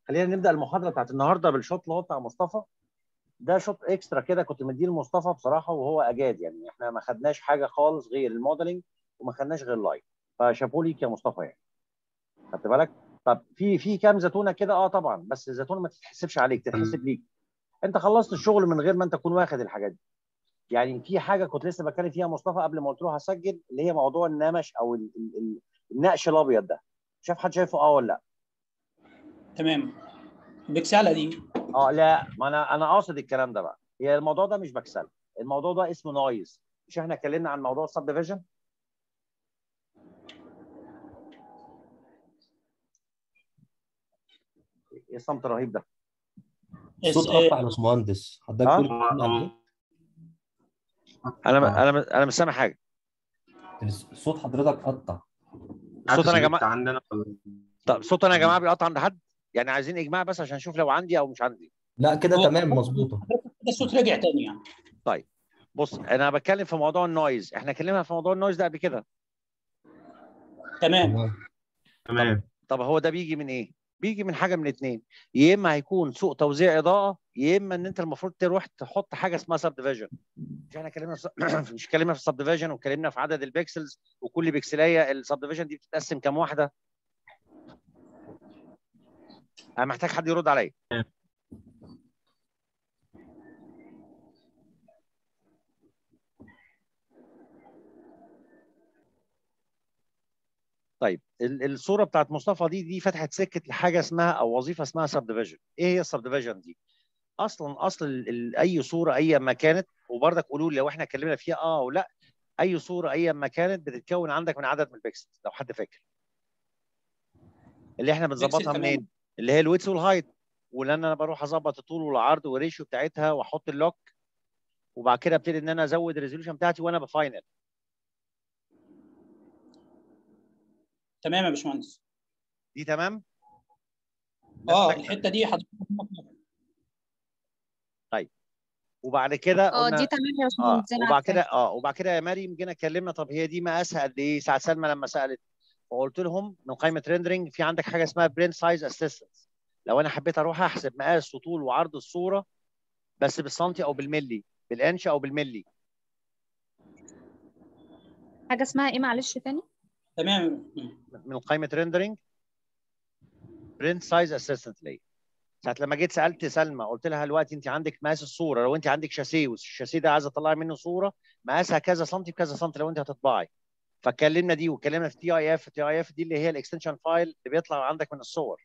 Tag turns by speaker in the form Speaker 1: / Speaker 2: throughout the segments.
Speaker 1: خلينا نبدا المحاضره بتاعت النهارده بالشوط اللي هو بتاع مصطفى. ده شوط اكسترا كده كنت مديه لمصطفى بصراحه، وهو اجاد يعني. احنا ما خدناش حاجه خالص غير الموديلنج، وما خدناش غير لايف. فشابوا ليك يا مصطفى يعني. خدت بالك؟ طب في كام زتونه كده، طبعا، بس الزتونه ما تتحسبش عليك، تتحسب ليك. انت خلصت الشغل من غير ما انت تكون واخد الحاجات دي. يعني في حاجه كنت لسه بتكلم فيها مصطفى قبل ما قلت له هسجل، اللي هي موضوع النمش او النقش الابيض ده. شاف حد شايفه ولا لا؟
Speaker 2: تمام. بكسالة دي.
Speaker 1: لا، ما انا قاصد الكلام ده بقى. هي الموضوع ده مش بكسل، الموضوع ده اسمه نويز. مش احنا اتكلمنا عن موضوع السب ديفيجن؟ ايه الصمت الرهيب ده؟
Speaker 3: الصوت قطع يا باشمهندس، حضرتك تقول
Speaker 1: انا مش سامع حاجه.
Speaker 3: صوت حضرتك قطع.
Speaker 1: الصوت انا يا جماعه عندنا. طب صوت انا يا جماعه بيقطع عند حد؟ يعني عايزين اجماع بس عشان اشوف لو عندي او مش عندي.
Speaker 3: لا كده تمام مظبوطه.
Speaker 2: كده الصوت رجع تاني يعني.
Speaker 1: طيب بص، انا بتكلم في موضوع النويز. احنا اتكلمنا في موضوع النويز ده قبل كده.
Speaker 2: تمام.
Speaker 1: طب هو ده بيجي من ايه؟ بيجي من حاجه من اتنين. يا اما هيكون سوء توزيع اضاءه، يا اما ان انت المفروض تروح تحط حاجه اسمها سب ديفيجن. مش احنا اتكلمنا مش اتكلمنا في السب ديفيجن، واتكلمنا في عدد البكسلز، وكل بكسلايه السب ديفيجن دي بتتقسم كام واحده؟ انا محتاج حد يرد عليا. طيب الصوره بتاعت مصطفى دي فتحت سكه لحاجه اسمها او وظيفه اسمها سب ديفيجن. ايه هي السب ديفيجن دي؟ اصل اي صوره اي ما كانت، وبرضك قولوا لي لو احنا اتكلمنا فيها او لا. اي صوره اي ما كانت بتتكون عندك من عدد من البكسلز، لو حد فاكر. اللي احنا بنظبطها منين؟ اللي هي الويدث والهايت. ولان انا بروح اظبط الطول والعرض والريشيو بتاعتها واحط اللوك، وبعد كده ابتدي ان انا ازود الريزوليوشن بتاعتي وانا بفاينل.
Speaker 2: تمام يا باشمهندس.
Speaker 1: دي تمام؟
Speaker 2: الحته دي حضرتك.
Speaker 1: طيب وبعد كده قلنا
Speaker 4: دي تمام يا باشمهندس.
Speaker 1: وبعد كده يا مريم جينا اتكلمنا. طب هي دي مقاسها قد ايه؟ ساعه سلمى لما سالت وقلت لهم من قائمه ريندرنج في عندك حاجه اسمها برين سايز اسيستنس. لو انا حبيت اروح احسب مقاس وطول وعرض الصوره بس بالسنتي او بالملي، بالانش او بالملي.
Speaker 4: حاجه اسمها ايه معلش تاني؟
Speaker 2: تمام.
Speaker 1: من قائمه ريندرنج برنت سايز اسيستنت ليه. ساعه لما جيت سالت سلمى قلت لها دلوقتي انت عندك مقاس الصوره، لو انت عندك شاسيه والشاسيه ده عايزه تطلعي منه صوره مقاسها كذا سنتي بكذا سنتي لو انت هتطبعي. فاتكلمنا دي واتكلمنا في تي اي اف. تي اي اف دي اللي هي الاكستنشن فايل اللي بيطلع عندك من الصور.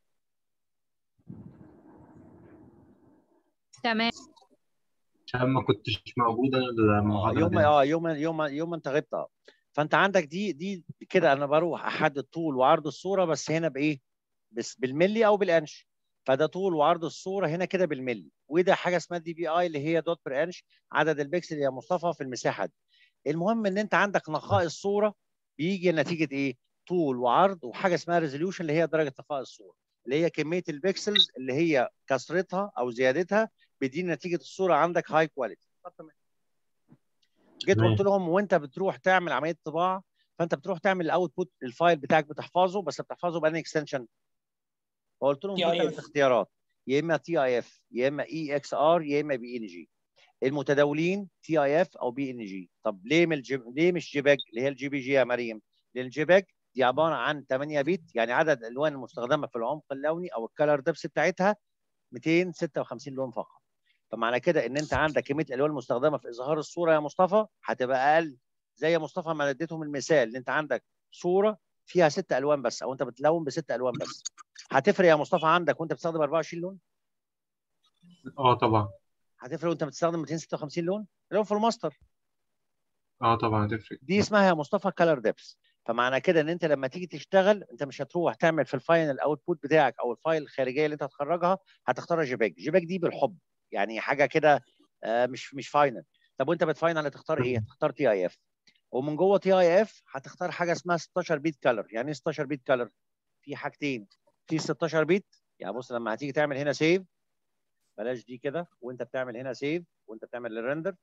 Speaker 4: تمام.
Speaker 5: عشان ما كنتش موجوده المحاضره دي.
Speaker 1: يوم انت غبت. فانت عندك دي كده انا بروح احدد طول وعرض الصوره، بس هنا بايه؟ بس بالملي او بالانش. فده طول وعرض الصوره هنا كده بالملي، وده حاجه اسمها دي بي اي اللي هي دوت بير انش، عدد البكسل يا مصطفى في المساحه دي. المهم ان انت عندك نقاء الصوره بيجي نتيجه ايه؟ طول وعرض وحاجه اسمها ريزوليوشن اللي هي درجه نقاء الصوره، اللي هي كميه البكسلز اللي هي كثرتها او زيادتها بيدي نتيجه الصوره عندك هاي كواليتي. جيت قلت لهم وانت بتروح تعمل عمليه طباعه، فانت بتروح تعمل الاوتبوت الفايل بتاعك بتحفظه، بس بتحفظه بأنهي اكستنشن؟ فقلت لهم في 3 اختيارات، يا اما تي اي اف يا اما اي اكس ار يا اما بي ان جي. المتداولين تي اي اف او بي ان جي. طب ليه مش جيباج اللي هي الجي بي جي يا مريم؟ لان الجيباج دي عباره عن 8 بت، يعني عدد الالوان المستخدمه في العمق اللوني او الكالر دبس بتاعتها 256 لون فقط. فمعنى كده ان انت عندك كميه الالوان المستخدمه في اظهار الصوره يا مصطفى هتبقى اقل. زي مثال ما اديتهم المثال ان انت عندك صوره فيها 6 الوان بس، او انت بتلون ب6 الوان بس. هتفرق يا مصطفى عندك وانت بتستخدم 24 لون؟
Speaker 5: طبعا.
Speaker 1: هتفرق وانت بتستخدم 256 لون لون في الماستر؟
Speaker 5: طبعا هتفرق.
Speaker 1: دي اسمها يا مصطفى كالر ديبس. فمعنى كده ان انت لما تيجي تشتغل انت مش هتروح تعمل في الفاينل اوتبوت بتاعك او الفايل الخارجيه اللي انت هتخرجها هتختار جيباج. جيباج دي بالحب يعني حاجه كده، مش فاينل. طب وانت بتفاينل هتختار ايه؟ هتختار تي اي اف. ومن جوه تي اي اف هتختار حاجه اسمها 16 بيت كالر. يعني ايه 16 بيت كالر؟ في حاجتين، في 16 بيت. يعني بص لما هتيجي تعمل هنا سيف، بلاش دي كده، وانت بتعمل هنا سيف وانت بتعمل الريندر،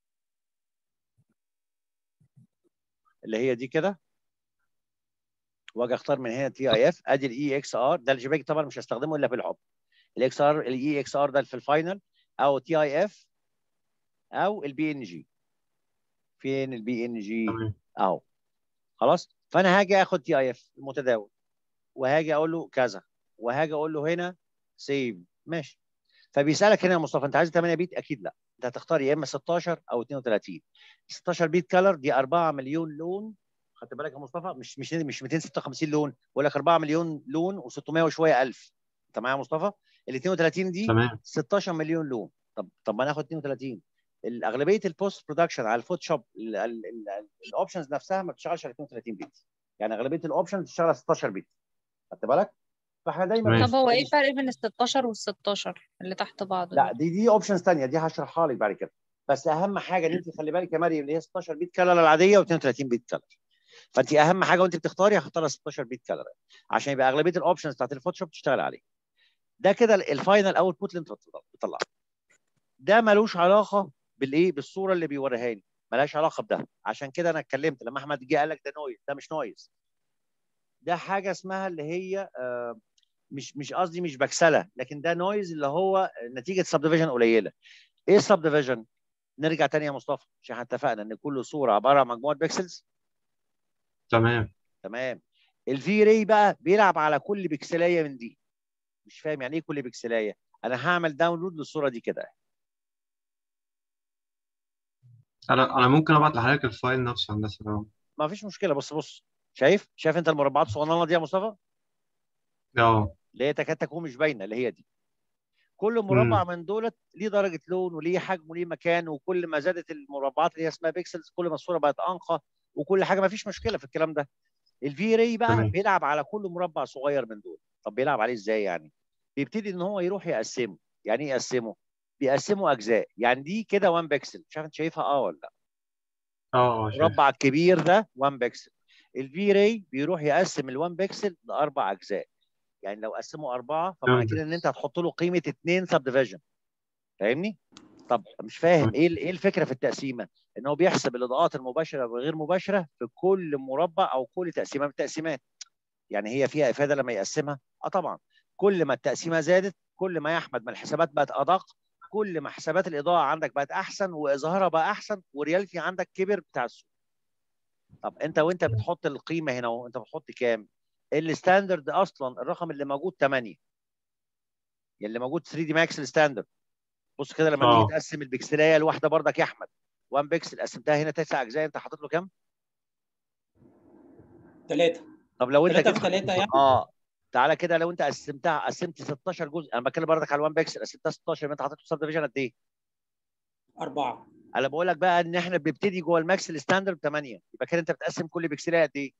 Speaker 1: اللي هي دي كده، واجي اختار من هنا تي اي اف، ادي الاي اكس ار ده الجباج طبعا مش هستخدمه الا في الحب. الاكس ار الاي اكس ار ده في الفاينل، او تي اي اف، او البي ان جي. فين البي ان جي؟
Speaker 5: تمام
Speaker 1: اهو. خلاص، فانا هاجي اخد تي اي اف المتداول، وهاجي اقول له كذا، وهاجي اقول له هنا سيف. ماشي. فبيسالك هنا يا مصطفى انت عايز 8 بيت؟ اكيد لا، انت هتختار يا اما 16 او 32. 16 بيت كلر دي 4 مليون لون. خدت بالك يا مصطفى؟ مش 256 لون، بقول لك 4 مليون لون و600 وشويه الف. انت معايا يا مصطفى؟ ال 32 دي
Speaker 5: تمام
Speaker 1: 16 مليون لون. طب ما ناخد 32. اغلبيه البوست برودكشن على الفوتوشوب الاوبشنز نفسها ما بتشتغلش على 32 بيت، يعني اغلبيه الاوبشنز بتشتغل على 16 بيت. خدت بالك؟ فاحنا دايما
Speaker 4: طب
Speaker 5: تمام
Speaker 4: هو ايه الفرق بين ال 16 وال 16 اللي تحت بعض
Speaker 1: لا،
Speaker 4: دول؟
Speaker 1: دي اوبشنز ثانيه، دي هشرحها لك بعد كده. بس اهم حاجه ان انت خلي بالك يا مريم، اللي هي 16 بيت كلر العاديه و32 بيت كلر. فانت اهم حاجه وانت بتختاري هختار 16 بيت كلر عشان يبقى اغلبيه الاوبشنز بتاعت الفوتوشوب تشتغل عليه. ده كده الفاينل اوتبوت اللي انت بتطلعه. ده ملوش علاقه بالايه، بالصوره اللي بيوريها لي، ملهاش علاقه بده. عشان كده انا اتكلمت لما احمد جه قال لك ده نويز، ده مش نويز. ده حاجه اسمها اللي هي مش قصدي مش بكسله، لكن ده نويز اللي هو نتيجه سب ديفيجن قليله. ايه السب ديفيجن؟ نرجع تاني يا مصطفى، عشان احنا اتفقنا ان كل صوره عباره عن مجموعه بيكسلز.
Speaker 5: تمام.
Speaker 1: تمام. الفي راي بقى بيلعب على كل بكسلايه من دي. مش فاهم يعني ايه كل بكسلايه؟ انا هعمل داونلود للصوره دي كده.
Speaker 5: انا ممكن ابعت لحضرتك الفايل نفسه هندسه لو.
Speaker 1: ما فيش مشكله. بص شايف انت المربعات الصغننه دي يا مصطفى،
Speaker 5: اه.
Speaker 1: اللي هي تكاد تكون مش باينه، اللي هي دي. كل مربع
Speaker 5: امم.
Speaker 1: من دولت ليه درجه لون وليه حجم وليه مكان، وكل ما زادت المربعات اللي هي اسمها بيكسلز كل ما الصوره بقت انقى، وكل حاجه ما فيش مشكله في الكلام ده. الفي راي بقى
Speaker 5: تمام
Speaker 1: بيلعب على كل مربع صغير من دول. طب بيلعب عليه ازاي يعني؟ بيبتدي ان هو يروح يقسمه. يعني ايه يقسمه؟ بيقسمه اجزاء. يعني دي كده 1 بكسل، مش عارف انت شايفها ولا لا؟
Speaker 5: اه
Speaker 1: المربع
Speaker 5: شايف.
Speaker 1: الكبير ده 1 بكسل. الفي راي بيروح يقسم ال 1 بكسل لاربع اجزاء. يعني لو قسمه اربعه فمعنى كده ان
Speaker 5: فهمت.
Speaker 1: انت هتحط له قيمه 2 سب ديفيجن. فاهمني؟ طب مش فاهم
Speaker 5: تمام
Speaker 1: ايه الفكره في التقسيمه؟ ان هو بيحسب الاضاءات المباشره والغير مباشره في كل مربع او كل تقسيمه من التقسيمات. يعني هي فيها افاده لما يقسمها؟ اه طبعا. كل ما التقسيمه زادت كل ما يا احمد ما الحسابات بقت ادق، كل ما حسابات الاضاءه عندك بقت احسن واظهارها بقى احسن والرياليتي عندك كبر بتاع الصوره. طب انت وانت بتحط القيمه هنا انت بتحط كام؟ الستاندرد اصلا الرقم اللي موجود 8، اللي موجود 3 دي ماكس الستاندرد. بص كده لما تيجي
Speaker 5: اه.
Speaker 1: تقسم البكسلايه الواحده برضك يا احمد، 1 بكسل قسمتها هنا 9 اجزاء، انت حاطط له كام؟
Speaker 2: 3.
Speaker 1: طب لو انت
Speaker 2: 3
Speaker 1: جيت
Speaker 2: في 3 يعني.
Speaker 1: تعالى كده لو انت قسمت 16 جزء، انا بتكلم برضك على 1 بكسل، قسمتها 16 يبقى انت حاطط له سب ديفيجن قد ايه؟
Speaker 2: 4.
Speaker 1: انا بقول لك بقى ان احنا بنبتدي جوه الماكس الستاندرد 8، يبقى كده انت بتقسم كل بكسلايه قد ايه؟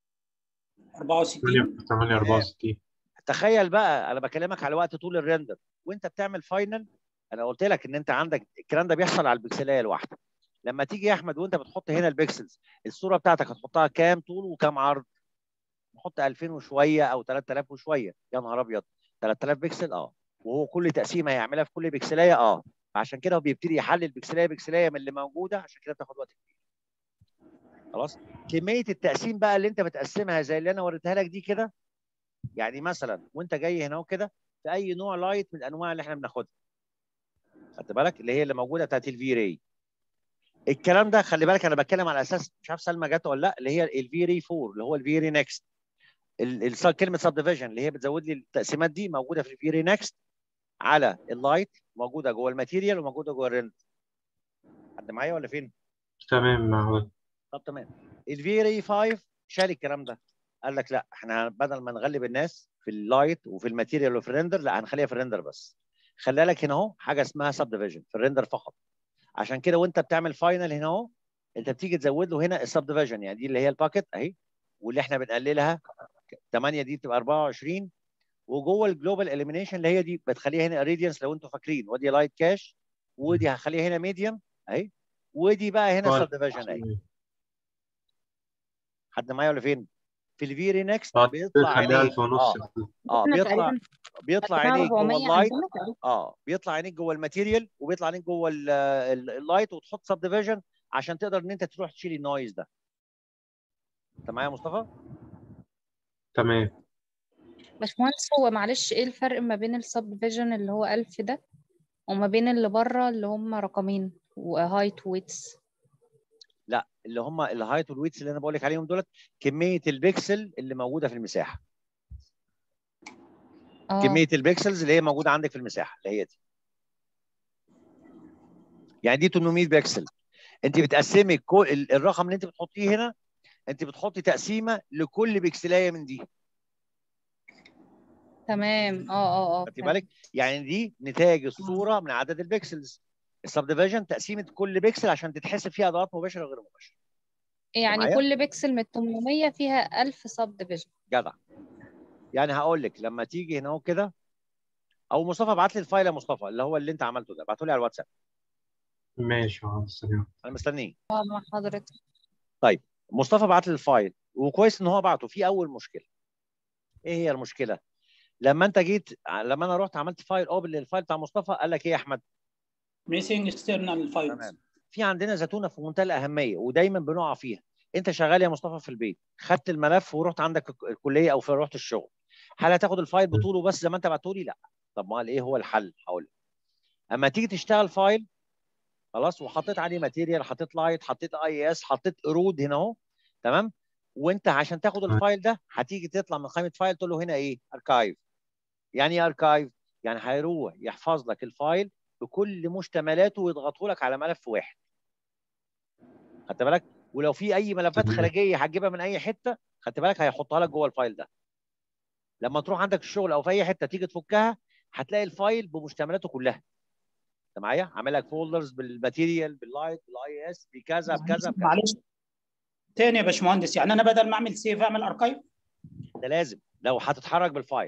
Speaker 2: 64.
Speaker 5: 8 8
Speaker 1: تمام.
Speaker 5: 64.
Speaker 1: تخيل بقى انا بكلمك على وقت طول الريندر وانت بتعمل فاينل. انا قلت لك ان انت عندك الكلام ده بيحصل على البكسلايه الواحده. لما تيجي يا احمد وانت بتحط هنا البكسلز، الصوره بتاعتك هتحطها كام طول وكام عرض؟ نحط 2000 وشويه او 3000 وشويه. يا نهار ابيض، 3000 بكسل وهو كل تقسيمه هيعملها في كل بكسلايه عشان كده هو بيبتدي يحلل بكسلايه بكسلايه من اللي موجوده، عشان كده بتاخد وقت كبير. خلاص. كميه التقسيم بقى اللي انت بتقسمها زي اللي انا وريتها لك دي كده، يعني مثلا وانت جاي هنا وكده في اي نوع لايت من الانواع اللي احنا بناخدها، خدت بالك اللي هي اللي موجوده بتاعت الفي راي. الكلام ده خلي بالك انا بتكلم على اساس، مش عارف سلمى جت ولا لا، اللي هي الفي راي 4 اللي هو الفي راي نكست. كلمه سب ديفيجن اللي هي بتزود لي التقسيمات دي موجوده في الفي راي نكست على اللايت، موجوده جوه الماتيريال وموجوده جوه الريند. حد معايا ولا فين؟
Speaker 5: تمام معقول.
Speaker 1: طب تمام. الفي راي 5 شال الكلام ده، قال لك لا احنا بدل ما نغلب الناس في اللايت وفي الماتيريال وفي الريندر، لا هنخليها في الريندر بس. خلي لك هنا اهو حاجه اسمها سب ديفيجن في الريندر فقط. عشان كده وانت بتعمل فاينل هنا اهو انت بتيجي تزود له هنا السب ديفيجن، يعني دي اللي هي الباكت اهي، واللي احنا بنقللها 8 دي بتبقى 24. وجوه الجلوبال اليمينيشن اللي هي دي بتخليها هنا راديانس لو انتم فاكرين، ودي لايت كاش، ودي هخليها هنا ميديوم اهي، ودي بقى هنا سب ديفيجن اهي. حد معايا ولا فين؟ في الفيري نكست بيطلع
Speaker 5: خليها
Speaker 1: عينيك
Speaker 5: 1000 ونص.
Speaker 4: احنا تقريبا
Speaker 1: بيطلع
Speaker 4: حطينا
Speaker 1: عينيك جوه
Speaker 4: 400
Speaker 1: اللايت.
Speaker 4: عندنا تقريبا.
Speaker 1: بيطلع عينيك جوه الماتيريال وبيطلع عينيك جوه اللايت، وتحط سب ديفيجن عشان تقدر ان انت تروح تشيل النويز ده. انت معايا يا مصطفى؟
Speaker 5: تمام.
Speaker 4: باشمهندس، هو معلش ايه الفرق ما بين السب ديفيجن اللي هو 1000 ده وما بين اللي بره اللي هم رقمين وهايت ويتس؟
Speaker 1: لا، اللي هم الهايت والويتس اللي انا بقول لك عليهم دولت كميه البكسل اللي موجوده في المساحه. كميه البكسلز اللي هي موجوده عندك في المساحه اللي هي دي. يعني دي 800 بكسل. انت بتقسمي كل الرقم اللي انت بتحطيه هنا، انت بتحطي تقسيمه لكل بكسلايه من دي.
Speaker 4: تمام.
Speaker 1: خدتي بالك؟ يعني دي نتاج الصوره من عدد البكسلز. السب ديفيجن تقسيمه كل بكسل عشان تتحسب فيها ادوات مباشره وغير مباشره.
Speaker 4: يعني
Speaker 1: معايا؟
Speaker 4: كل بكسل من 800 فيها 1000 سب ديفيجن.
Speaker 1: جدع. يعني هقول لك لما تيجي هنا كده، او مصطفى ابعت لي الفايل يا مصطفى اللي هو اللي انت عملته ده، ابعته لي على الواتساب.
Speaker 5: ماشي استنى.
Speaker 1: انا مستنيه.
Speaker 4: مع حضرتك.
Speaker 1: طيب مصطفى بعت لي الفايل وكويس ان هو بعته. في اول مشكله. ايه هي المشكله؟ لما انت جيت، لما انا رحت عملت فايل اوبن للفايل بتاع مصطفى، قال لك ايه يا احمد؟
Speaker 2: ميسنج اكسترنال فايلز.
Speaker 1: تمام. في عندنا زتونه في منتهى الاهميه ودايما بنقع فيها. انت شغال يا مصطفى في البيت، خدت الملف ورحت عندك الكليه او رحت الشغل، هل هتاخد الفايل بطوله بس زي ما انت بعته لي؟ لا. طب ما ايه هو الحل؟ هقول لك. اما تيجي تشتغل فايل خلاص وحطيت عليه ماتيريال، حطيت لايت، حطيت اي اس، حطيت قرود هنا اهو، تمام. وانت عشان تاخد الفايل ده هتيجي تطلع من قائمه فايل تقول له هنا ايه؟ اركايف. يعني ايه اركايف؟ يعني هيروح يحفظ لك الفايل بكل مشتملاته ويضغطه لك على ملف واحد. خدت بالك؟ ولو في اي ملفات
Speaker 5: تمام.
Speaker 1: خارجيه هتجيبها من اي حته، خدت بالك، هيحطها لك جوه الفايل ده. لما تروح عندك الشغل او في اي حته تيجي تفكها، هتلاقي الفايل بمشتملاته كلها. انت معايا؟ عامل لك فولدرز بالماتيريال باللايت بالاي اس بكذا بكذا بكذا.
Speaker 2: معلش تاني يا باشمهندس، يعني انا بدل ما اعمل سيف اعمل اركايف؟
Speaker 1: ده لازم لو هتتحرك بالفايل.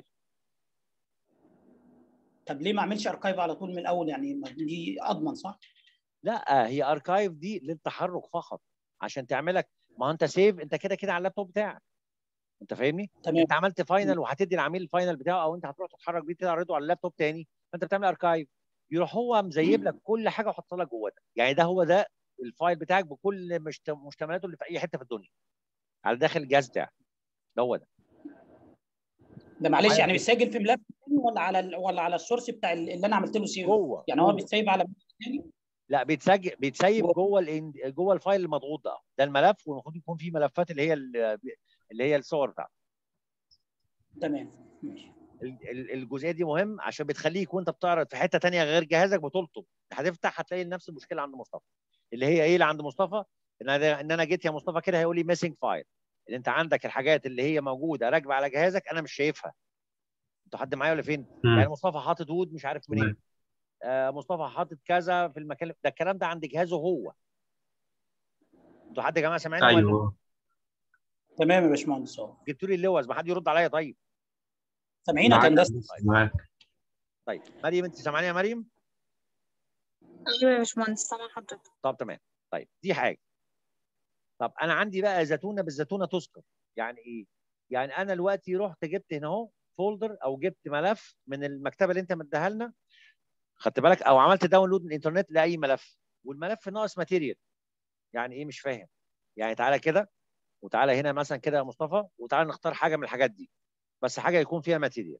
Speaker 2: طب ليه ما اعملش اركايف على طول من الاول؟ يعني دي اضمن صح؟
Speaker 1: لا، هي اركايف دي للتحرك فقط عشان تعملك. ما هو انت سيف، انت كده كده على اللابتوب بتاعك. انت فاهمني؟
Speaker 2: تمام.
Speaker 1: انت عملت فاينل وهتدي العميل الفاينل بتاعه، او انت هتروح تتحرك بيه تعرضه على اللابتوب تاني، فانت بتعمل اركايف. يروح هو مزيب لك كل حاجه وحط لك جوه ده. يعني ده هو ده الفايل بتاعك بكل مشتملاته اللي في اي حته في الدنيا على داخل الجهاز بتاعك. ده هو ده.
Speaker 2: ده معلش يعني بيتسجل في ملف ولا على ولا على السورس بتاع اللي انا عملت له سيف؟ يعني هو بيتسيب على تاني؟
Speaker 1: لا، بيتسيب جوه الفايل المضغوط ده. ده الملف، والمفروض يكون فيه ملفات اللي هي الصور بتاعته.
Speaker 2: تمام ماشي.
Speaker 1: الجزئيه دي مهم عشان بتخليك وانت بتعرض في حته ثانيه غير جهازك بتلطم. هتفتح هتلاقي نفس المشكله عند مصطفى. اللي هي ايه اللي عند مصطفى؟ ان انا جيت يا مصطفى كده هيقول لي ميسنج فايل. اللي انت عندك الحاجات اللي هي موجوده راكبه على جهازك انا مش شايفها. انتوا حد معايا ولا فين؟ يعني مصطفى حاطط وود مش عارف منين. مصطفى حاطط كذا في المكان ده. الكلام ده عند جهازه هو. انتوا حد يا جماعه سامعني ولا؟
Speaker 5: ايوه
Speaker 2: تمام يا باشمهندس.
Speaker 1: جبتوا لي اللوز، ما حد يرد عليا طيب.
Speaker 2: سامعينك يا هندسه.
Speaker 5: معاك.
Speaker 1: طيب مريم، انت سامعاني يا مريم؟
Speaker 4: ايوه يا باشمهندس سامع حضرتك.
Speaker 1: طب تمام. طيب دي حاجه. طب انا عندي بقى زتونه بالزتونه تذكر. يعني ايه؟ يعني انا دلوقتي رحت جبت هنا اهو فولدر او جبت ملف من المكتبه اللي انت مديها لنا، خدت بالك، او عملت داونلود من الانترنت لاي ملف، والملف ناقص ماتيريال. يعني ايه؟ مش فاهم. يعني تعالى كده وتعالى هنا مثلا كده يا مصطفى، وتعالى نختار حاجه من الحاجات دي، بس حاجه يكون فيها ماتيريال.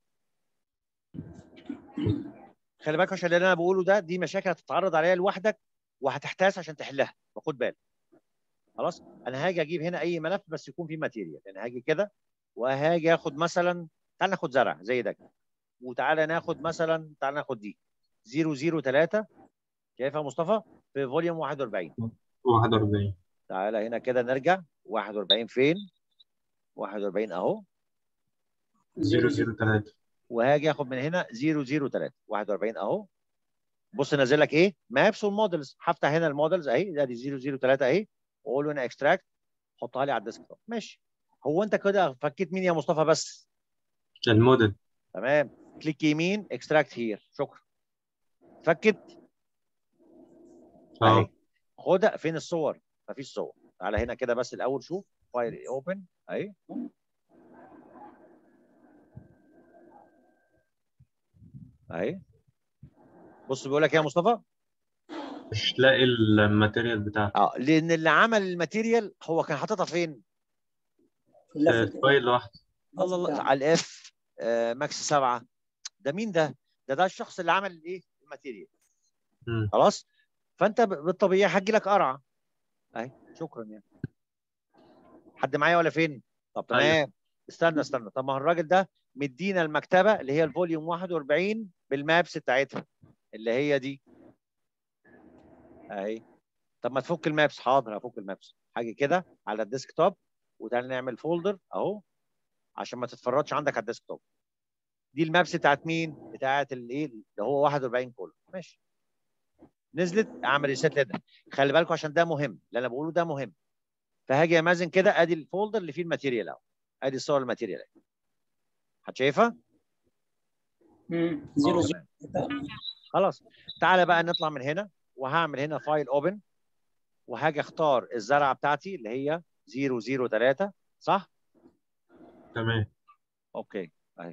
Speaker 1: خلي بالك عشان اللي انا بقوله ده دي مشاكل هتتعرض عليها لوحدك وهتحتاس عشان تحلها، فخد بالك. خلاص انا هاجي اجيب هنا اي ملف بس يكون فيه ماتيريال. يعني هاجي كده وهاجي اخد مثلا، تعال ناخد زرع زي ده كده، وتعالى ناخد مثلا، تعال ناخد دي 003. شايفها يا مصطفى؟ في فوليوم 41.
Speaker 5: 41.
Speaker 1: تعالى هنا كده نرجع. 41 فين؟ 41 اهو.
Speaker 5: 003.
Speaker 1: وهاجي اخد من هنا 003 41 اهو. بص نازل لك ايه؟ مابس والمودلز. هفتح هنا المودلز اهي، ده دي 003 اهي، واقول له هنا اكستراكت، حطها لي على الديسكتوب. ماشي. هو انت كده فكيت مين يا مصطفى بس؟
Speaker 5: الموديل.
Speaker 1: تمام. كليك يمين اكستراكت هير. شكرا. فكت اهي. خدها. فين الصور؟ مفيش صور. تعالى هنا كده بس الاول شوف فايل اوبن اهي. اهي. بص بيقول لك ايه يا مصطفى؟
Speaker 5: مش لاقي الماتيريال بتاعته.
Speaker 1: لان اللي عمل الماتيريال هو كان حاططها فين؟
Speaker 2: في اللف
Speaker 5: في فايل لوحده.
Speaker 1: الله الله على الاف ماكس 7. ده مين ده؟ ده الشخص اللي عمل الايه؟ الماتيريال. خلاص؟ فانت بالطبيعي هتجي لك قرعه. اهي شكرا يعني. حد معايا ولا فين؟ طب تمام. استنى. طب ما هو الراجل ده مدينا المكتبه اللي هي الفوليوم 41 بالمابس بتاعتها اللي هي دي. اهي. طب ما تفك المابس. حاضر هفك المابس. هاجي كده على الديسك توب وتعالى نعمل فولدر اهو عشان ما تتفرجش عندك على الديسك توب. دي المابس بتاعت مين؟ بتاعت الايه اللي هو 41 كله. ماشي. نزلت اعمل ريسيت لده. خلي بالكم عشان ده مهم، اللي انا بقوله ده مهم. فهاجي يا مازن كده ادي الفولدر اللي فيه الماتيريال اهو. ادي صور الماتيريال اهي. حد شايفها؟
Speaker 2: 0
Speaker 1: خلاص. تعالى بقى نطلع من هنا وهعمل هنا فايل اوبن وهاجي اختار الزرعه بتاعتي اللي هي 003 صح؟
Speaker 5: تمام.
Speaker 1: اوكي اهي.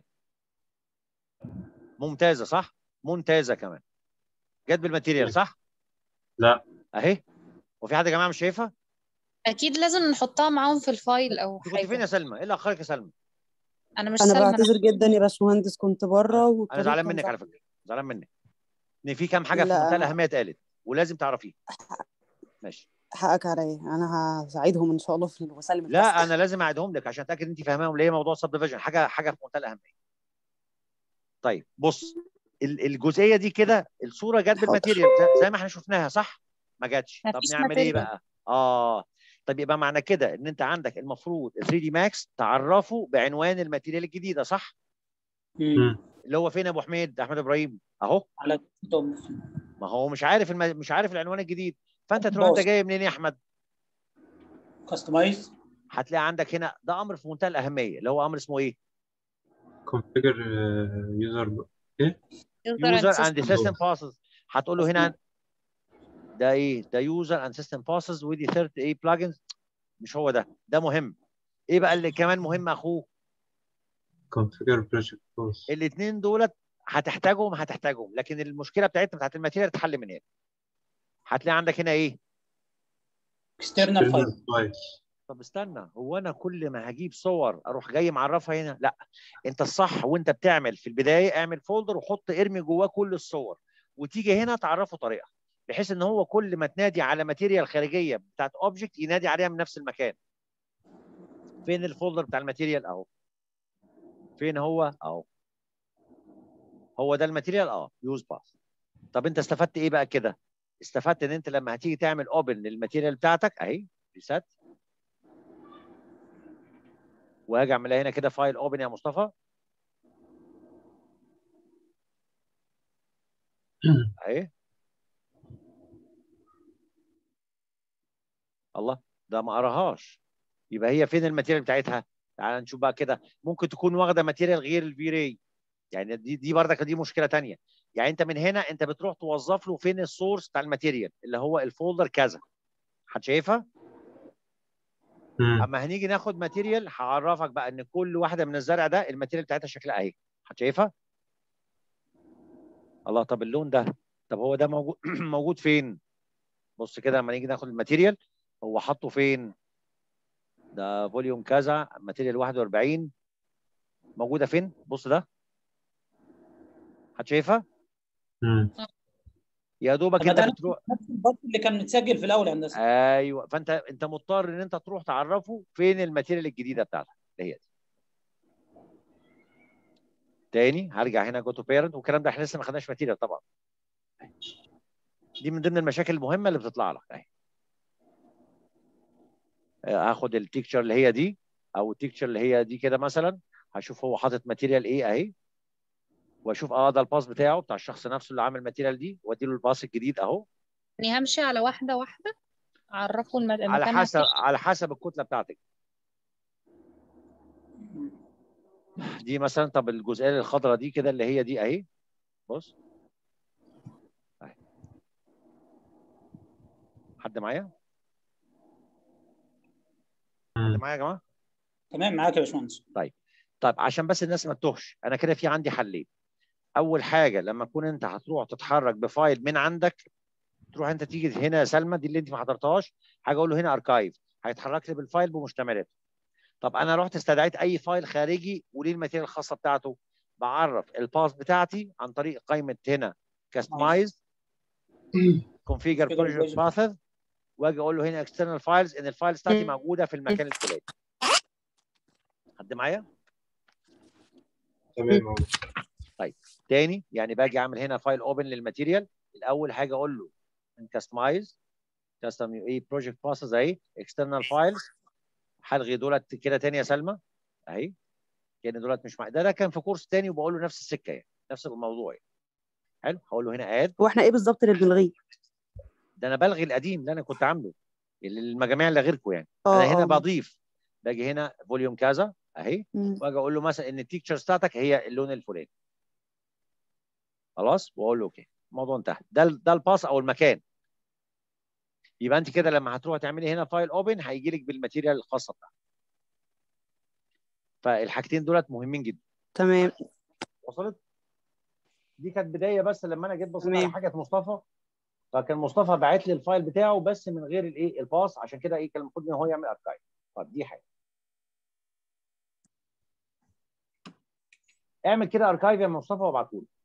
Speaker 1: ممتازه صح؟ ممتازه كمان. جت بالماتيريال صح؟
Speaker 5: لا.
Speaker 1: اهي. وفي حد يا جماعه مش شايفها؟
Speaker 4: اكيد لازم نحطها معاهم في الفايل او
Speaker 1: كنت فين يا
Speaker 4: حاجه.
Speaker 1: سلمى؟ ايه اللي اخرك يا سلمى؟
Speaker 4: انا مش
Speaker 6: انا
Speaker 4: سلمى.
Speaker 6: بعتذر جدا يا باشمهندس، كنت بره
Speaker 1: انا زعلان منك على فكره. زعلان منك. ان في كام حاجه في منتهى الاهميه اتقالت ولازم تعرفيها. ماشي.
Speaker 6: حقك عليا، انا هساعدهم ان شاء الله في وسلم التاسك.
Speaker 1: لا انا لازم اعيدهم لك عشان اتاكد ان انت فاهماهم اللي هي موضوع السب ديفيجن. حاجه في منتهى الاهميه. طيب بص الجزئيه دي كده الصوره جت بالماتيريال زي ما احنا شفناها صح؟ ما جاتش. طب نعمل ايه بقى؟ طب يبقى معنى كده ان انت عندك المفروض 3 دي ماكس تعرفه بعنوان الماتيريال الجديده صح؟ اللي هو فين يا ابو حميد؟ احمد ابراهيم اهو.
Speaker 2: على التوب.
Speaker 1: ما هو مش عارف العنوان الجديد. فانت تروح انت جاي منين يا احمد؟
Speaker 2: كاستمايز.
Speaker 1: هتلاقي عندك هنا ده امر في منتهى الاهميه اللي هو امر اسمه ايه؟
Speaker 5: configure user ايه؟
Speaker 1: user and system passes. هتقول له هنا ده ايه؟ ده user and system passes ودي third ايه plugins. مش هو ده مهم. ايه بقى اللي كمان مهم اخوه؟
Speaker 5: configure project source.
Speaker 1: الاثنين دولت هتحتاجهم لكن المشكله بتاعتنا بتاعت الماتيريال تتحل من هنا. هتلاقي عندك هنا ايه؟
Speaker 2: external file.
Speaker 1: طب استنى، هو انا كل ما هجيب صور اروح جاي معرفها هنا؟ لا. انت الصح وانت بتعمل في البدايه اعمل فولدر وحط ارمي جواه كل الصور وتيجي هنا تعرفه طريقه بحيث ان هو كل ما تنادي على ماتيريال خارجيه بتاعت اوبجكت ينادي عليها من نفس المكان. فين الفولدر بتاع الماتيريال اهو. فين هو اهو. هو ده الماتيريال يوز باث. طب انت استفدت ايه بقى كده؟ استفدت ان انت لما هتيجي تعمل اوبن للماتيريال بتاعتك اهي ريسات وهاجي اعملها هنا كده فايل اوبن يا مصطفى اهي. الله ده ما قراهاش. يبقى هي فين الماتيريال بتاعتها؟ تعال نشوف بقى كده. ممكن تكون واخده ماتيريال غير الفي راي يعني دي برضك دي مشكله ثانيه. يعني انت من هنا انت بتروح توظف له فين السورس بتاع الماتيريال اللي هو الفولدر كذا. حد شايفها؟ اما هنيجي ناخد ماتيريال هعرفك بقى ان كل واحده من الزرع ده الماتيريال بتاعتها شكلها اهي. حد شايفها؟ الله. طب اللون ده طب هو ده موجود موجود فين؟ بص كده لما نيجي ناخد الماتيريال هو حاطه فين؟ ده فوليوم كذا ماتيريال 41 موجوده فين؟ بص ده. حد شايفها؟ يا دوبك انت بتروح
Speaker 2: نفس الباص اللي كان متسجل في الاول هندسه.
Speaker 1: ايوه. فانت مضطر ان انت تروح تعرفه فين الماتيريال الجديده بتاعتك اللي هي دي. تاني هرجع هنا جو تو بيرنت والكلام ده احنا لسه ما خدناش ماتيريال طبعا. دي من ضمن المشاكل المهمه اللي بتطلع لك اهي. هاخد التيكتشر اللي هي دي او التيكتشر اللي هي دي كده مثلا هشوف هو حاطط ماتيريال ايه اهي واشوف ده الباص بتاعه بتاع الشخص نفسه اللي عامل الماتيريال دي وادي له الباص الجديد اهو.
Speaker 4: يعني همشي على واحده واحده اعرفه المكان
Speaker 1: على حسب الكتله بتاعتك دي مثلا. طب الجزئيه الخضراء دي كده اللي هي دي اهي. بص اهي. حد معايا؟ حد معايا يا جماعه؟
Speaker 2: تمام معاك يا باشمهندس.
Speaker 1: طيب عشان بس الناس ما تتوهش انا كده في عندي حلين. اول حاجه لما تكون انت هتروح تتحرك بفايل من عندك تروح انت تيجي هنا يا سلمى دي اللي انت ما حضرتهاش. حاجه اقول له هنا اركايف هيتحرك لي بالفايل بمشتملاته. طب انا رحت استدعيت اي فايل خارجي وليه الماتيريال الخاصه بتاعته، بعرف الباث بتاعتي عن طريق قائمه هنا كاستمايز كونفيجر بروجكت باث، واجي اقول له هنا اكسترنال فايلز ان الفايلز بتاعتي موجوده في المكان الفلاني. حد معايا؟
Speaker 5: تمام.
Speaker 1: طيب تاني، يعني باجي اعمل هنا فايل اوبن للماتيريال، الاول حاجه اقول له من كاستمايز كاستم ايه بروجكت باسز اهي اكسترنال فايلز، هلغي دولت كده تاني يا سلمى اهي، كان دولت مش ده كان في كورس تاني وبقول له نفس السكه يعني نفس الموضوع يعني. حلو، هقول له هنا اد.
Speaker 6: هو احنا ايه بالظبط اللي بنلغيه؟
Speaker 1: ده انا بلغي القديم اللي انا كنت عامله المجاميع اللي غيركم يعني. انا هنا بضيف، باجي هنا فوليوم كذا اهي، واجي اقول له مثلا ان التيكتشرز بتاعتك هي اللون الفلاني. خلاص، واقول له اوكي، الموضوع انتهى. ده الباس او المكان. يبقى انت كده لما هتروح تعملي هنا فايل اوبن هيجي لك بالماتيريال الخاصه بتاعتك. فالحاجتين دولت مهمين جدا.
Speaker 6: تمام.
Speaker 1: وصلت؟ دي كانت بدايه بس لما انا جيت بصيت على حاجه مصطفى، فكان مصطفى باعت لي الفايل بتاعه بس من غير الايه الباس، عشان كده ايه كان المفروض ان هو يعمل اركايف. طب دي حاجه، اعمل كده اركايف يا مصطفى وابعته لي.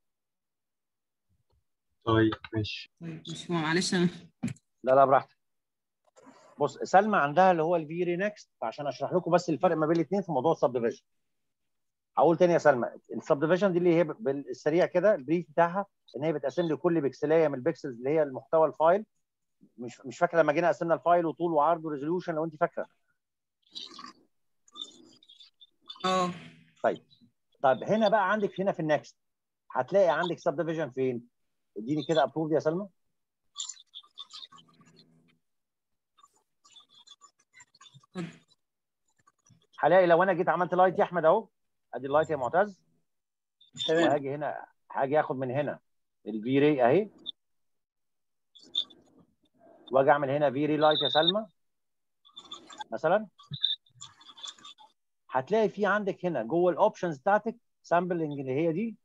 Speaker 5: طيب ماشي.
Speaker 7: طيب مش معلش انا.
Speaker 1: لا براحتك. بص سلمى عندها اللي هو الفيري نكست، فعشان اشرح لكم بس الفرق ما بين الاثنين في موضوع السب ديفيجن. هقول تاني يا سلمى، السب ديفيجن دي اللي هي بالسريع كده البريف بتاعها ان هي بتقسم لي كل بكسلايه من البكسلز اللي هي المحتوى الفايل. مش فاكره لما جينا قسمنا الفايل وطول وعرض وريزولوشن لو انت فاكره. طيب هنا بقى عندك هنا في النكست هتلاقي عندك سب ديفيجن فين؟ اديني كده ابروف يا سلمى. هلاقي لو انا جيت عملت لايت يا احمد اهو، ادي اللايت يا معتز.
Speaker 2: تمام.
Speaker 1: وهاجي هنا هاجي اخد من هنا الفي ري اهي، واجي اعمل هنا في ري لايت يا سلمى مثلا. هتلاقي في عندك هنا جوه الاوبشنز بتاعتك سامبلنج اللي هي دي.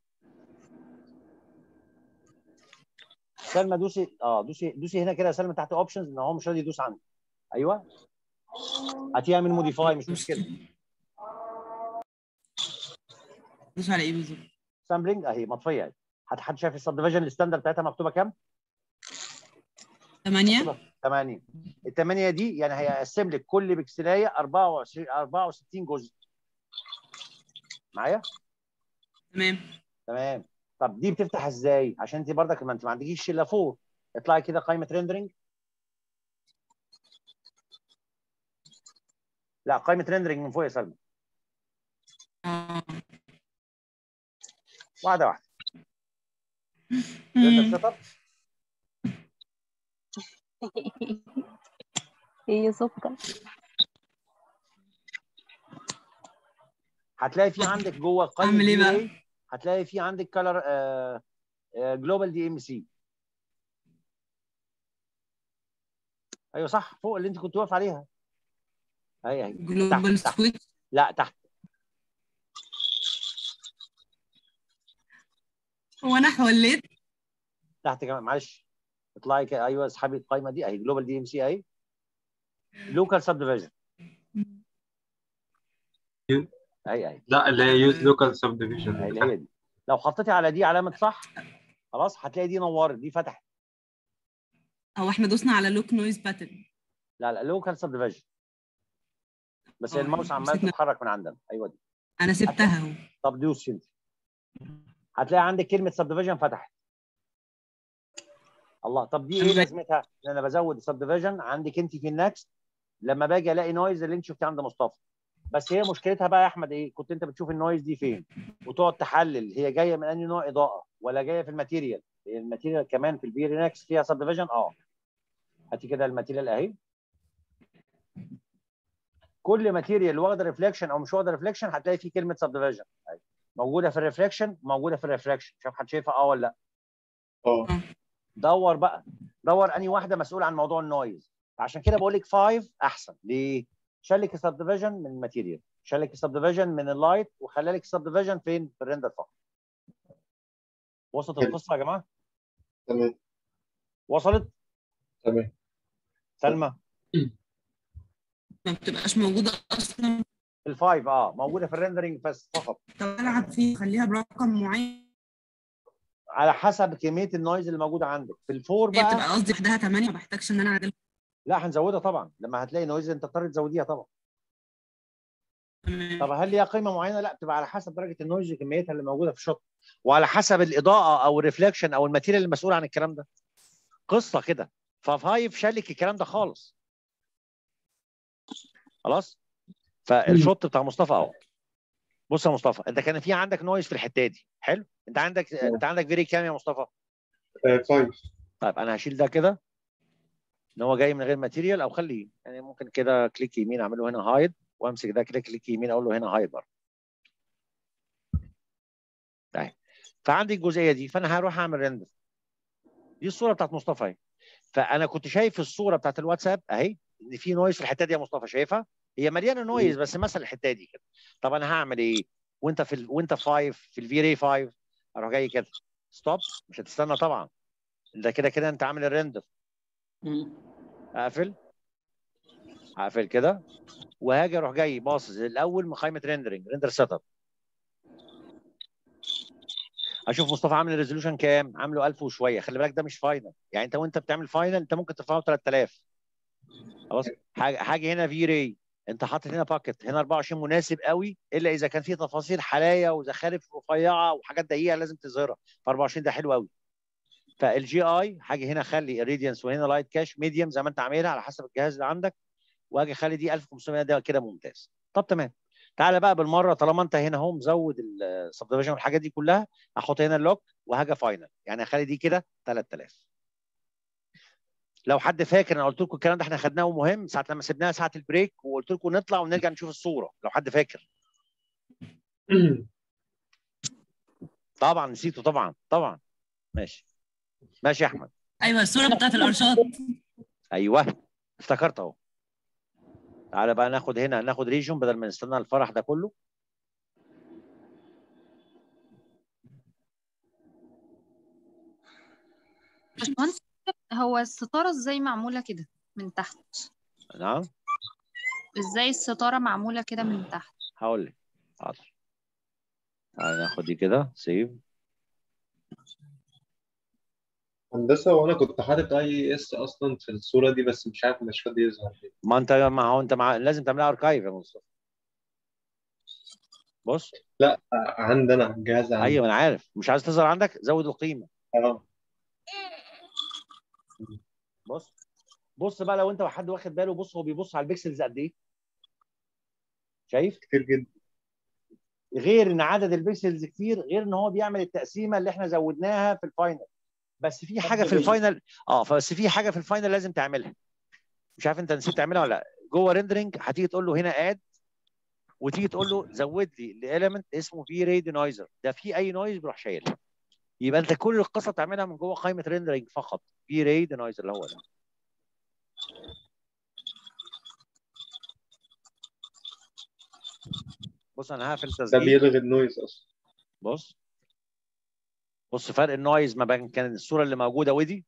Speaker 1: سلمى دوسي دوسي هنا كده يا سلمى تحت اوبشنز، ان هو مش راضي يدوس عندي. ايوه هتعمل موديفاي مش مشكله.
Speaker 7: دوس على ايه بالظبط؟
Speaker 1: سامبلنج اهي مطفيه اهي. حد شايف السب ديفيجن الستاندرد بتاعتها مكتوبه كام؟
Speaker 7: 8.
Speaker 1: 8. ال8 دي يعني هيقسم لك كل بكسلايه 64 جزء. معايا؟ تمام. طب دي بتفتح ازاي؟ عشان انت برضك ما عندكيش الا فوق. اطلعي كده قائمه ريندرنج. لا قائمه ريندرنج من فوق يا سلمى. واحده واحده. ريندر سيت اب.
Speaker 4: هي سكر.
Speaker 1: هتلاقي في عندك جوه قائمه
Speaker 7: اعمل ايه بقى؟
Speaker 1: هتلاقي في عندك كلر جلوبال دي ام سي. ايوه صح، فوق اللي انت كنت واقف عليها. اهي
Speaker 7: جلوبال سويتش.
Speaker 1: لا تحت.
Speaker 7: هو انا حوليت
Speaker 1: تحت كمان معلش. اطلعي كده، ايوه اسحبي القائمه دي اهي جلوبال دي ام سي اهي. لوكال سب ديفيجن اهي.
Speaker 5: لا اللي هي يوز لوكال سب ديفيجن
Speaker 1: اللي هي دي. لو حطيتي على دي علامه صح خلاص هتلاقي دي نورت، دي فتحت.
Speaker 7: او احنا دوسنا على لوك نويز باترن.
Speaker 1: لا لوكال سب ديفيجن. بس الماوس عمال تتحرك من عندنا. ايوه دي
Speaker 7: انا سبتها اهو.
Speaker 1: طب دوس انت. هتلاقي عندك كلمه سب ديفيجن فتحت. الله، طب دي ايه لازمتها؟ ان انا بزود سب ديفيجن عندك انت في النكست لما باجي الاقي نويز اللي انت شفتيه عند مصطفى. بس هي مشكلتها بقى يا احمد ايه؟ كنت انت بتشوف النويز دي فين وتقعد تحلل هي جايه من انهي نوع اضاءه ولا جايه في الماتيريال. الماتيريال كمان في البي رينكس فيها سب ديفيجن. هاتي كده الماتيريال اهي. كل ماتيريال واخده ريفليكشن او مش واخده ريفليكشن هتلاقي فيه كلمه سب ديفيجن موجوده في الريفليكشن موجوده في الريفليكشن. شوف حد شايفها ولا لا؟ دور بقى، دور انهي واحده مسؤول عن موضوع النويز. عشان كده بقول لك 5 احسن. ليه؟ شال لك السب ديفيجن من الماتيريال، شال لك السب ديفيجن من اللايت، وخلى لك السب ديفيجن فين؟ في الريندر فقط. وصلت القصه يا جماعه؟
Speaker 5: تمام.
Speaker 1: وصلت؟
Speaker 5: تمام.
Speaker 1: سلمى
Speaker 7: ما بتبقاش موجوده اصلا
Speaker 1: الفايف موجوده في الريندرنج بس فقط.
Speaker 7: طب العب فيه خليها برقم معين.
Speaker 1: على حسب كميه النويز اللي موجوده عندك. في الفور
Speaker 7: هي
Speaker 1: بقى
Speaker 7: بتبقى قصدي وحدها 8 ما بحتاجش ان انا اعدلها.
Speaker 1: لا هنزودها طبعا لما هتلاقي نويز انت تضطر تزوديها طبعا.
Speaker 7: تمام.
Speaker 1: طب هل ليها قيمه معينه؟ لا، بتبقى على حسب درجه النويز وكميتها اللي موجوده في الشوت، وعلى حسب الاضاءه او الريفلكشن او الماتيريال المسؤول عن الكلام ده. قصه كده. ففايف شالك الكلام ده خالص. خلاص. فالشوت بتاع مصطفى اهو. بص يا مصطفى، انت كان في عندك نويز في الحته دي. حلو. انت عندك فيري كام يا مصطفى؟
Speaker 5: 5.
Speaker 1: طيب انا هشيل ده كده ان هو جاي من غير ماتيريال، او خليه يعني ممكن كده كليك يمين اعمله هنا هايد، وامسك ده كده كليك يمين اقول له هنا هايد برضه. طيب فعندي الجزئيه دي، فانا هروح اعمل ريندر. دي الصوره بتاعت مصطفى اهي. فانا كنت شايف الصوره بتاعت الواتساب اهي ان في نويز في الحته دي يا مصطفى، شايفها؟ هي مليانه نويز بس مثلا الحته دي كده. طب انا هعمل ايه؟ وانت 5 في الفي ري 5 اروح جاي كده ستوب. مش هتستنى طبعا، ده كده انت عامل الريندر. هقفل كده وهاجي اروح جاي باصص الاول من قائمه ريندر سيت اب. اشوف مصطفى عامل الريزولوشن كام؟ عامله 1000 وشويه. خلي بالك ده مش فاينل، يعني انت وانت بتعمل فاينل انت ممكن ترفعه 3000. خلاص. حاجه هنا في ري، انت حاطط هنا باكت هنا 24 مناسب قوي، الا اذا كان في تفاصيل حلايا وزخارف رفيعه وحاجات دقيقه لازم تظهرها. ف 24 ده حلو قوي. فالجي اي حاجه هنا خلي الراديانس، وهنا لايت كاش ميديوم زي ما انت عاملها على حسب الجهاز اللي عندك، واجي اخلي دي 1500 ده كده ممتاز. طب تمام. تعالى بقى بالمره طالما انت هنا اهو مزود السب ديفيجن والحاجات دي كلها، احط هنا اللوك وهاجي فاينل، يعني اخلي دي كده 3000. لو حد فاكر انا قلت لكم الكلام ده احنا خدناه مهم ساعه لما سيبناها ساعه البريك، وقلت لكم نطلع ونرجع نشوف الصوره لو حد فاكر. طبعا نسيته طبعا. ماشي يا احمد.
Speaker 7: ايوه الصوره بتاعت الارشات.
Speaker 1: ايوه افتكرت اهو. تعالى بقى ناخد ريجون بدل ما نستنى الفرح ده كله.
Speaker 4: باشمهندس، هو الستارة ازاي معمولة كده من تحت؟
Speaker 1: نعم.
Speaker 4: ازاي الستارة معمولة كده من تحت؟
Speaker 1: هقول لك. حاضر. تعالى ناخد دي كده سيف.
Speaker 5: هندسة، وأنا كنت حاطط أي اس أصلا في الصورة دي، بس مش عارف مش راضي يظهر ليه.
Speaker 1: ما هو انت لازم تعملها اركايف يا مصطفى. بص.
Speaker 5: لا، عندنا الجهاز عندي.
Speaker 1: ايوه انا عارف، مش عايز تظهر عندك زود القيمه. بص بقى، لو انت حد واخد باله، بص هو بيبص على البيكسلز قد ايه؟ شايف؟
Speaker 5: كتير جدا.
Speaker 1: غير ان عدد البيكسلز كتير، غير ان هو بيعمل التقسيمه اللي احنا زودناها في الفاينل. بس في حاجه في الفاينل لازم تعملها. مش عارف انت نسيت تعملها ولا لا. جوه ريندرنج هتيجي تقول له هنا اد، وتيجي تقول له زود لي الاليمنت اسمه في ري دينايزر، ده في اي نويز بيروح شايلها. يبقى انت كل القصه بتعملها من جوه قائمه ريندرنج فقط، في ري دينايزر اللي هو ده. بص انا هقفل
Speaker 5: ده
Speaker 1: التسجيل.
Speaker 5: بيلغي النويز أصلا.
Speaker 1: بص فرق النويز ما بين كان الصوره اللي موجوده ودي.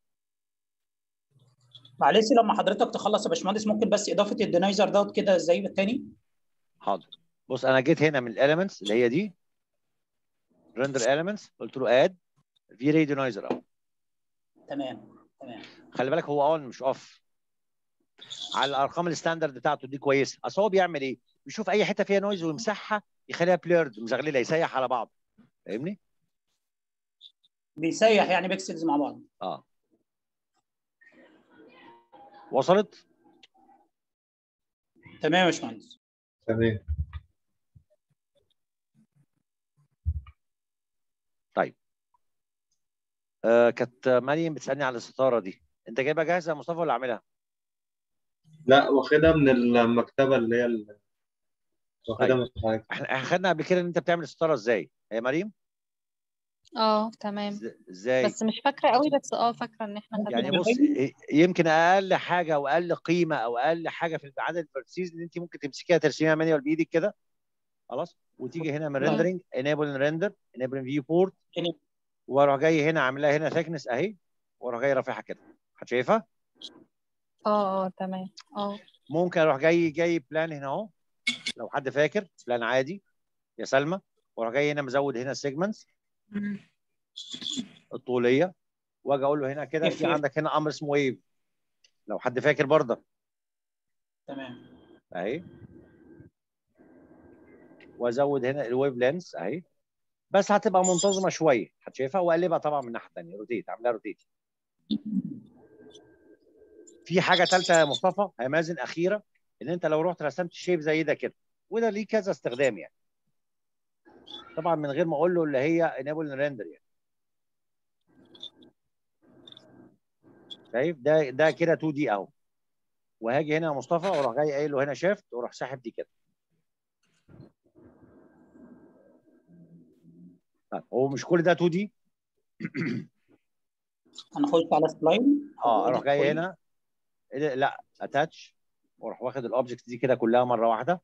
Speaker 2: معلش لما حضرتك تخلص يا باشمهندس ممكن بس اضافه الدينايزر دوت كده زي الثاني.
Speaker 1: حاضر. بص انا جيت هنا من الاليمنتس اللي هي دي ريندر اليمنتس، قلت له اد في ري دينايزر اهو.
Speaker 2: تمام.
Speaker 1: خلي بالك هو اون مش اوف. على الارقام الستاندرد بتاعته دي كويسه. اصل هو بيعمل ايه؟ بيشوف اي حته فيها نويز ويمسحها، يخليها بليرد مزغلله، يسيح على بعض. فاهمني؟
Speaker 2: بيسيح يعني بيكسلز مع بعض.
Speaker 1: وصلت؟
Speaker 2: تمام يا باشمهندس.
Speaker 5: تمام.
Speaker 1: طيب. كانت مريم بتسالني على الستاره دي، انت جايبها جاهزه يا مصطفى ولا عاملها؟
Speaker 5: لا، واخدها من المكتبة اللي هي واخدها
Speaker 1: طيب.
Speaker 5: من حاجة.
Speaker 1: احنا خدنا قبل كده ان انت بتعمل ستاره ازاي يا مريم؟
Speaker 4: تمام.
Speaker 1: ازاي؟
Speaker 4: بس مش فاكرة قوي، بس فاكرة ان احنا
Speaker 1: يعني
Speaker 4: خدناها.
Speaker 1: بص، يمكن اقل حاجه واقل قيمه او اقل حاجه في عدد الفيرتيسز اللي انت ممكن تمسكيها ترسميها مانيوال بايدك كده. خلاص. وتيجي هنا من ريندرنج انيبل ريندر انيبل فيو بورت، واروح جاي هنا عاملها هنا ثيكنس اهي، واروح جاي رافعها كده. شايفها؟
Speaker 4: تمام.
Speaker 1: ممكن اروح جاي بلان هنا اهو، لو حد فاكر بلان عادي يا سلمى، واروح جاي هنا مزود هنا السيجمنتس الطوليه، واجي اقول له هنا كده في عندك هنا امر اسمه ويف، لو حد فاكر برضه.
Speaker 2: تمام
Speaker 1: اهي، وازود هنا الويف لينس اهي، بس هتبقى منتظمه شويه، هتشايفها، واقلبها طبعا من الناحيه الثانيه، روتيت، اعملها روتيت. في حاجه ثالثه يا مصطفى يا مازن اخيره، ان انت لو رحت رسمت شيب زي ده كده، وده ليه كذا استخدام يعني، طبعا من غير ما اقول له اللي هي انيبل ريندر يعني. شايف ده كده 2 دي اهو، وهاجي هنا يا مصطفى واروح جاي قايل له هنا شيفت واروح ساحب دي كده. طيب هو مش كل ده 2 دي؟
Speaker 2: هنخش على سبلاين.
Speaker 1: اروح جاي هنا، لا اتاتش، واروح واخد الاوبجكت دي كده كلها مره واحده،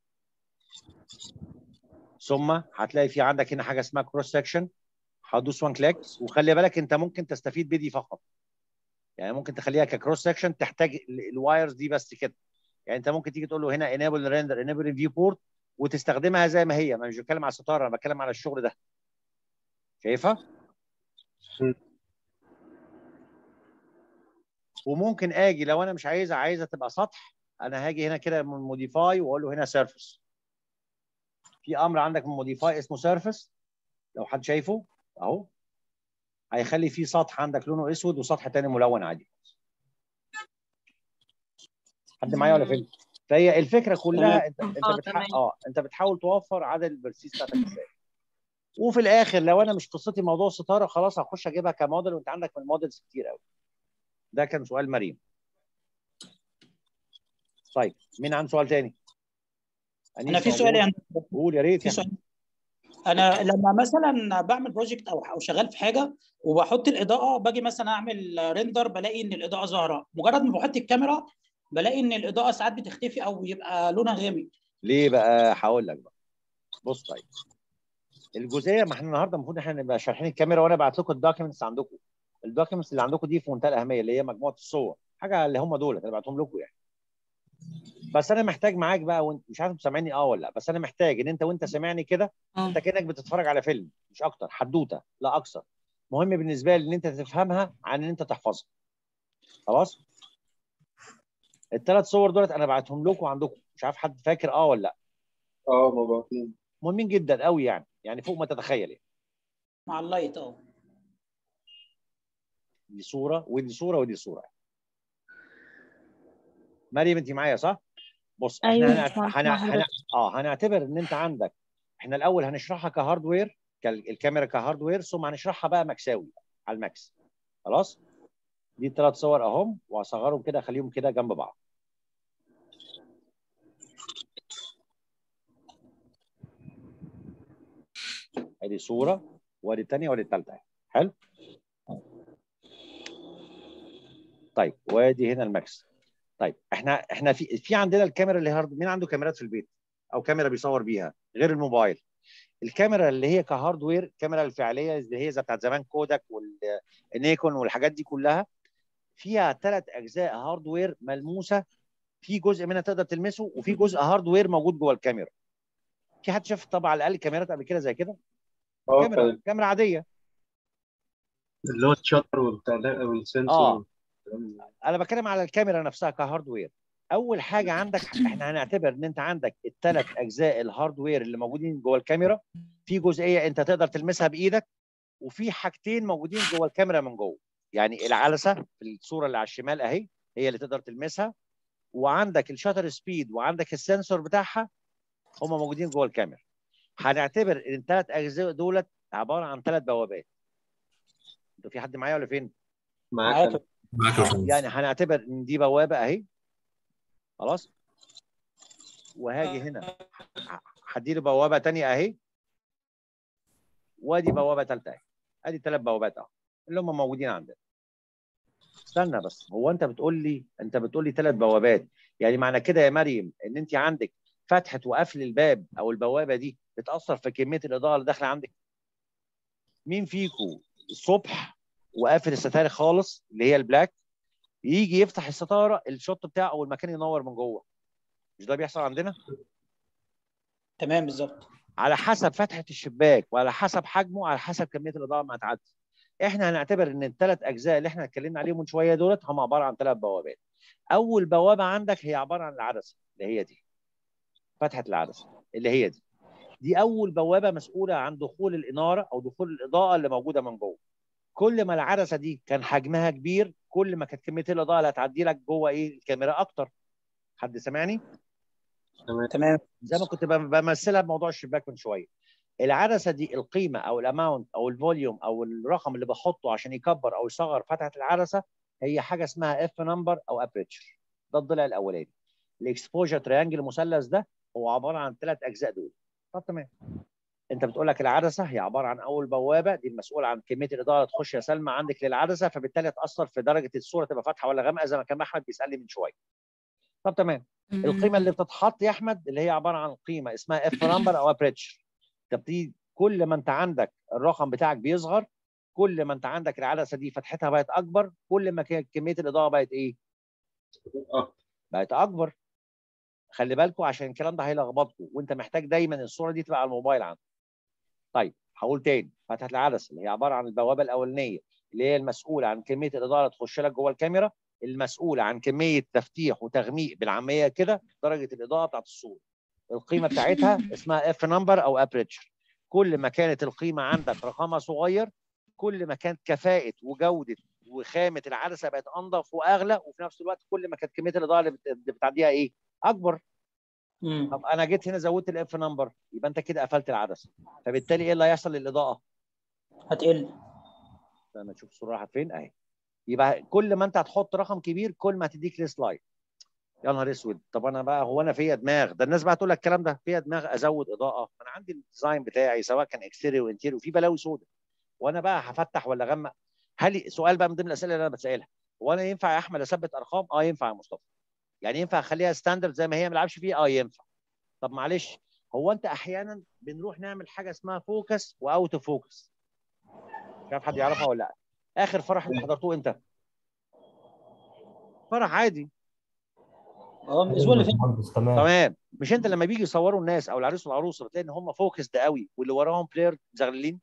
Speaker 1: ثم هتلاقي في عندك هنا حاجه اسمها كروس سكشن، هتدوس 1 كليك، وخلي بالك انت ممكن تستفيد بدي فقط، يعني ممكن تخليها ككروس سكشن تحتاج الوايرز دي بس كده، يعني انت ممكن تيجي تقول له هنا انيبل ريندر انيبل فيو بورت وتستخدمها زي ما هي، ما مش بتكلم على الستاره، انا بتكلم على الشغل ده. شايفها؟ وممكن اجي لو انا مش عايزها تبقى سطح، انا هاجي هنا كده من موديفاي واقول له هنا سيرفيس، في امر عندك من موديفاي اسمه سيرفيس، لو حد شايفه اهو، هيخلي فيه سطح عندك لونه اسود وسطح تاني ملون عادي. حد معايا ولا فين؟ فهي الفكره كلها انت بتحاول توفر عدد البرسيس بتاعتك ازاي. وفي الاخر لو انا مش قصتي موضوع الستاره، خلاص هخش اجيبها كموديل، وانت عندك من الموديلز كتير قوي. ده كان سؤال مريم. طيب مين عنده سؤال تاني؟
Speaker 2: انا في سؤال يعني،
Speaker 1: قول يا ريت.
Speaker 2: في سؤال. انا لما مثلا بعمل بروجكت او شغال في حاجه وبحط الاضاءه، باجي مثلا اعمل ريندر، بلاقي ان الاضاءه ظاهره، مجرد ما بحط الكاميرا بلاقي ان الاضاءه ساعات بتختفي او يبقى لونها غامق.
Speaker 1: ليه بقى؟ هقول لك بقى. بص طيب، الجزئيه، ما احنا النهارده المفروض احنا نبقى شارحين الكاميرا، وانا بعت لكم الدوكيومنتس عندكم. الدوكيومنتس اللي عندكم دي في منتهى الاهميه، اللي هي مجموعه الصور، حاجه اللي هم دول انا بعتهم لكم يعني. بس انا محتاج معاك بقى، وانت مش عارف سامعني ولا لا، بس انا محتاج ان انت وانت سامعني كده، انت كانك بتتفرج على فيلم، مش اكتر، حدوته لا اكثر. مهم بالنسبه لي ان انت تفهمها عن ان انت تحفظها. خلاص؟ الثلاث صور دولت انا بعتهم لكم عندكم، مش عارف حد فاكر ولا لا.
Speaker 5: مبعوثين.
Speaker 1: مهمين جدا قوي يعني فوق ما تتخيل يعني.
Speaker 2: مع اللايت
Speaker 1: دي صوره ودي صوره ودي صوره. مريم انت معايا صح؟ بص احنا هنعتبر ان انت عندك، احنا الاول هنشرحها كهاردوير، الكاميرا كهاردوير، ثم هنشرحها بقى مكساوي على الماكس. خلاص؟ دي الثلاث صور اهم، واصغرهم كده اخليهم كده جنب بعض. ادي صوره، وادي الثانيه، وادي الثالثه. حلو؟ طيب وادي هنا الماكس. طيب احنا في عندنا الكاميرا اللي هارد، مين عنده كاميرات في البيت او كاميرا بيصور بيها غير الموبايل؟ الكاميرا اللي هي كهاردوير، الكاميرا الفعليه اللي هي زي بتاعت زمان كوداك والنيكون والحاجات دي كلها، فيها 3 اجزاء هاردوير ملموسه، في جزء منها تقدر تلمسه، وفي جزء هاردوير موجود جوه الكاميرا. في حد شاف طبعا على الاقل كاميرات قبل كده زي كده؟ كاميرا عاديه،
Speaker 5: اللي هو الشاتر والسنسور.
Speaker 1: انا بتكلم على الكاميرا نفسها كهاردوير. اول حاجه عندك، احنا هنعتبر ان انت عندك ال3 اجزاء الهاردوير اللي موجودين جوه الكاميرا، في جزئيه انت تقدر تلمسها بايدك، وفي حاجتين موجودين جوه الكاميرا من جوه، يعني العدسه في الصوره اللي على الشمال اهي هي اللي تقدر تلمسها، وعندك الشاتر سبيد، وعندك السنسور بتاعها، هم موجودين جوه الكاميرا. هنعتبر ان ال3 اجزاء دولت عباره عن 3 بوابات. انتوا في حد معايا ولا فين؟
Speaker 5: معاك.
Speaker 1: يعني هنعتبر ان دي بوابه اهي. خلاص؟ وهاجي هنا هديله بوابه ثانيه اهي، وادي بوابه ثالثه اهي. ادي 3 بوابات اهو اللي هم موجودين عندنا. استنى بس، هو انت بتقول لي 3 بوابات، يعني معنى كده يا مريم ان انت عندك فتحه وقفل الباب او البوابه دي بتاثر في كميه الاضاءه اللي داخله عندك؟ مين فيكم الصبح وقافل الستاره خالص اللي هي البلاك، يجي يفتح الستاره الشوت بتاعه او المكان ينور من جوه؟ مش ده بيحصل عندنا؟
Speaker 2: تمام بالظبط.
Speaker 1: على حسب فتحه الشباك وعلى حسب حجمه وعلى حسب كميه الاضاءه ما هتعدي. احنا هنعتبر ان الثلاث اجزاء اللي احنا اتكلمنا عليهم من شويه دولت هم عباره عن 3 بوابات. اول بوابه عندك هي عباره عن العدسه اللي هي دي، فتحه العدسه اللي هي دي اول بوابه مسؤوله عن دخول الاناره او دخول الاضاءه اللي موجوده من جوه. كل ما العدسه دي كان حجمها كبير كل ما كانت كميه الاضاءه اللي هتعدي لك جوه الكاميرا اكتر. حد سامعني؟
Speaker 2: تمام.
Speaker 1: زي ما كنت بمثلها بموضوع الشباك من شويه. العدسه دي القيمه او الاماونت او الفوليوم او الرقم اللي بحطه عشان يكبر او يصغر فتحه العدسه هي حاجه اسمها اف نمبر او ابريتشر. ده الضلع الاولاني. الاكسبوجر تريانجل المثلث ده هو عباره عن 3 اجزاء دول. طب تمام. انت بتقول لك العدسه هي عباره عن اول بوابه، دي المسؤوله عن كميه الاضاءه اللي تخش يا سلمى عندك للعدسه، فبالتالي تاثر في درجه الصوره تبقى فاتحه ولا غامقه زي ما كان احمد بيسالني من شويه. طب تمام. القيمه اللي بتتحط يا احمد اللي هي عباره عن قيمه اسمها اف نمبر او ابريتشر. تبتدي كل ما انت عندك الرقم بتاعك بيصغر كل ما انت عندك العدسه دي فتحتها بقت اكبر كل ما كانت كميه الاضاءه بقت ايه؟ بقت اكبر. خلي بالكم عشان الكلام ده هيلخبطكم وانت محتاج دايما الصوره دي تبقى على الموبايل عندك. طيب هقول تاني. فتحه العدسه اللي هي عباره عن البوابه الاولانيه اللي هي المسؤوله عن كميه الاضاءه اللي تخش لك جوه الكاميرا، المسؤوله عن كميه تفتيح وتغميق بالعاميه كده درجه الاضاءه بتاعت الصوره. القيمه بتاعتها اسمها اف نمبر او ابريتشر. كل ما كانت القيمه عندك رقمها صغير كل ما كانت كفاءه وجوده وخامه العدسه بقت انضف واغلى، وفي نفس الوقت كل ما كانت كميه الاضاءه اللي بتعديها ايه؟ اكبر. طب انا جيت هنا زودت الاف نمبر يبقى انت كده قفلت العدسه، فبالتالي ايه اللي هيحصل للاضاءه؟
Speaker 2: هتقل.
Speaker 1: لما تشوف الصوره راحت فين اهي. يبقى كل ما انت هتحط رقم كبير كل ما هتديك ليس لايت. يا نهار اسود. طب انا بقى هو انا فيا دماغ؟ ده الناس بقى تقول لك الكلام ده فيا دماغ ازود اضاءه؟ انا عندي الديزاين بتاعي سواء كان اكستيريور وانتيريور وفي بلاوي سودا، وانا بقى هفتح ولا اغمق؟ هل سؤال بقى من ضمن الاسئله اللي انا بسالها، هو انا ينفع يا احمد اثبت ارقام؟ اه ينفع يا مصطفى. يعني ينفع اخليها ستاندرد زي ما هي ما العبش فيه؟ اه ينفع. طب معلش هو انت احيانا بنروح نعمل حاجه اسمها فوكس واوت اوف فوكس. مش عارف حد يعرفها ولا لا. اخر فرح انت حضرتوه امتى؟ فرح عادي.
Speaker 2: الاسبوع اللي فات.
Speaker 1: تمام. مش انت لما بيجي يصوروا الناس او العريس والعروسه بتلاقي ان هم فوكس ده قوي واللي وراهم بلاير زغللين؟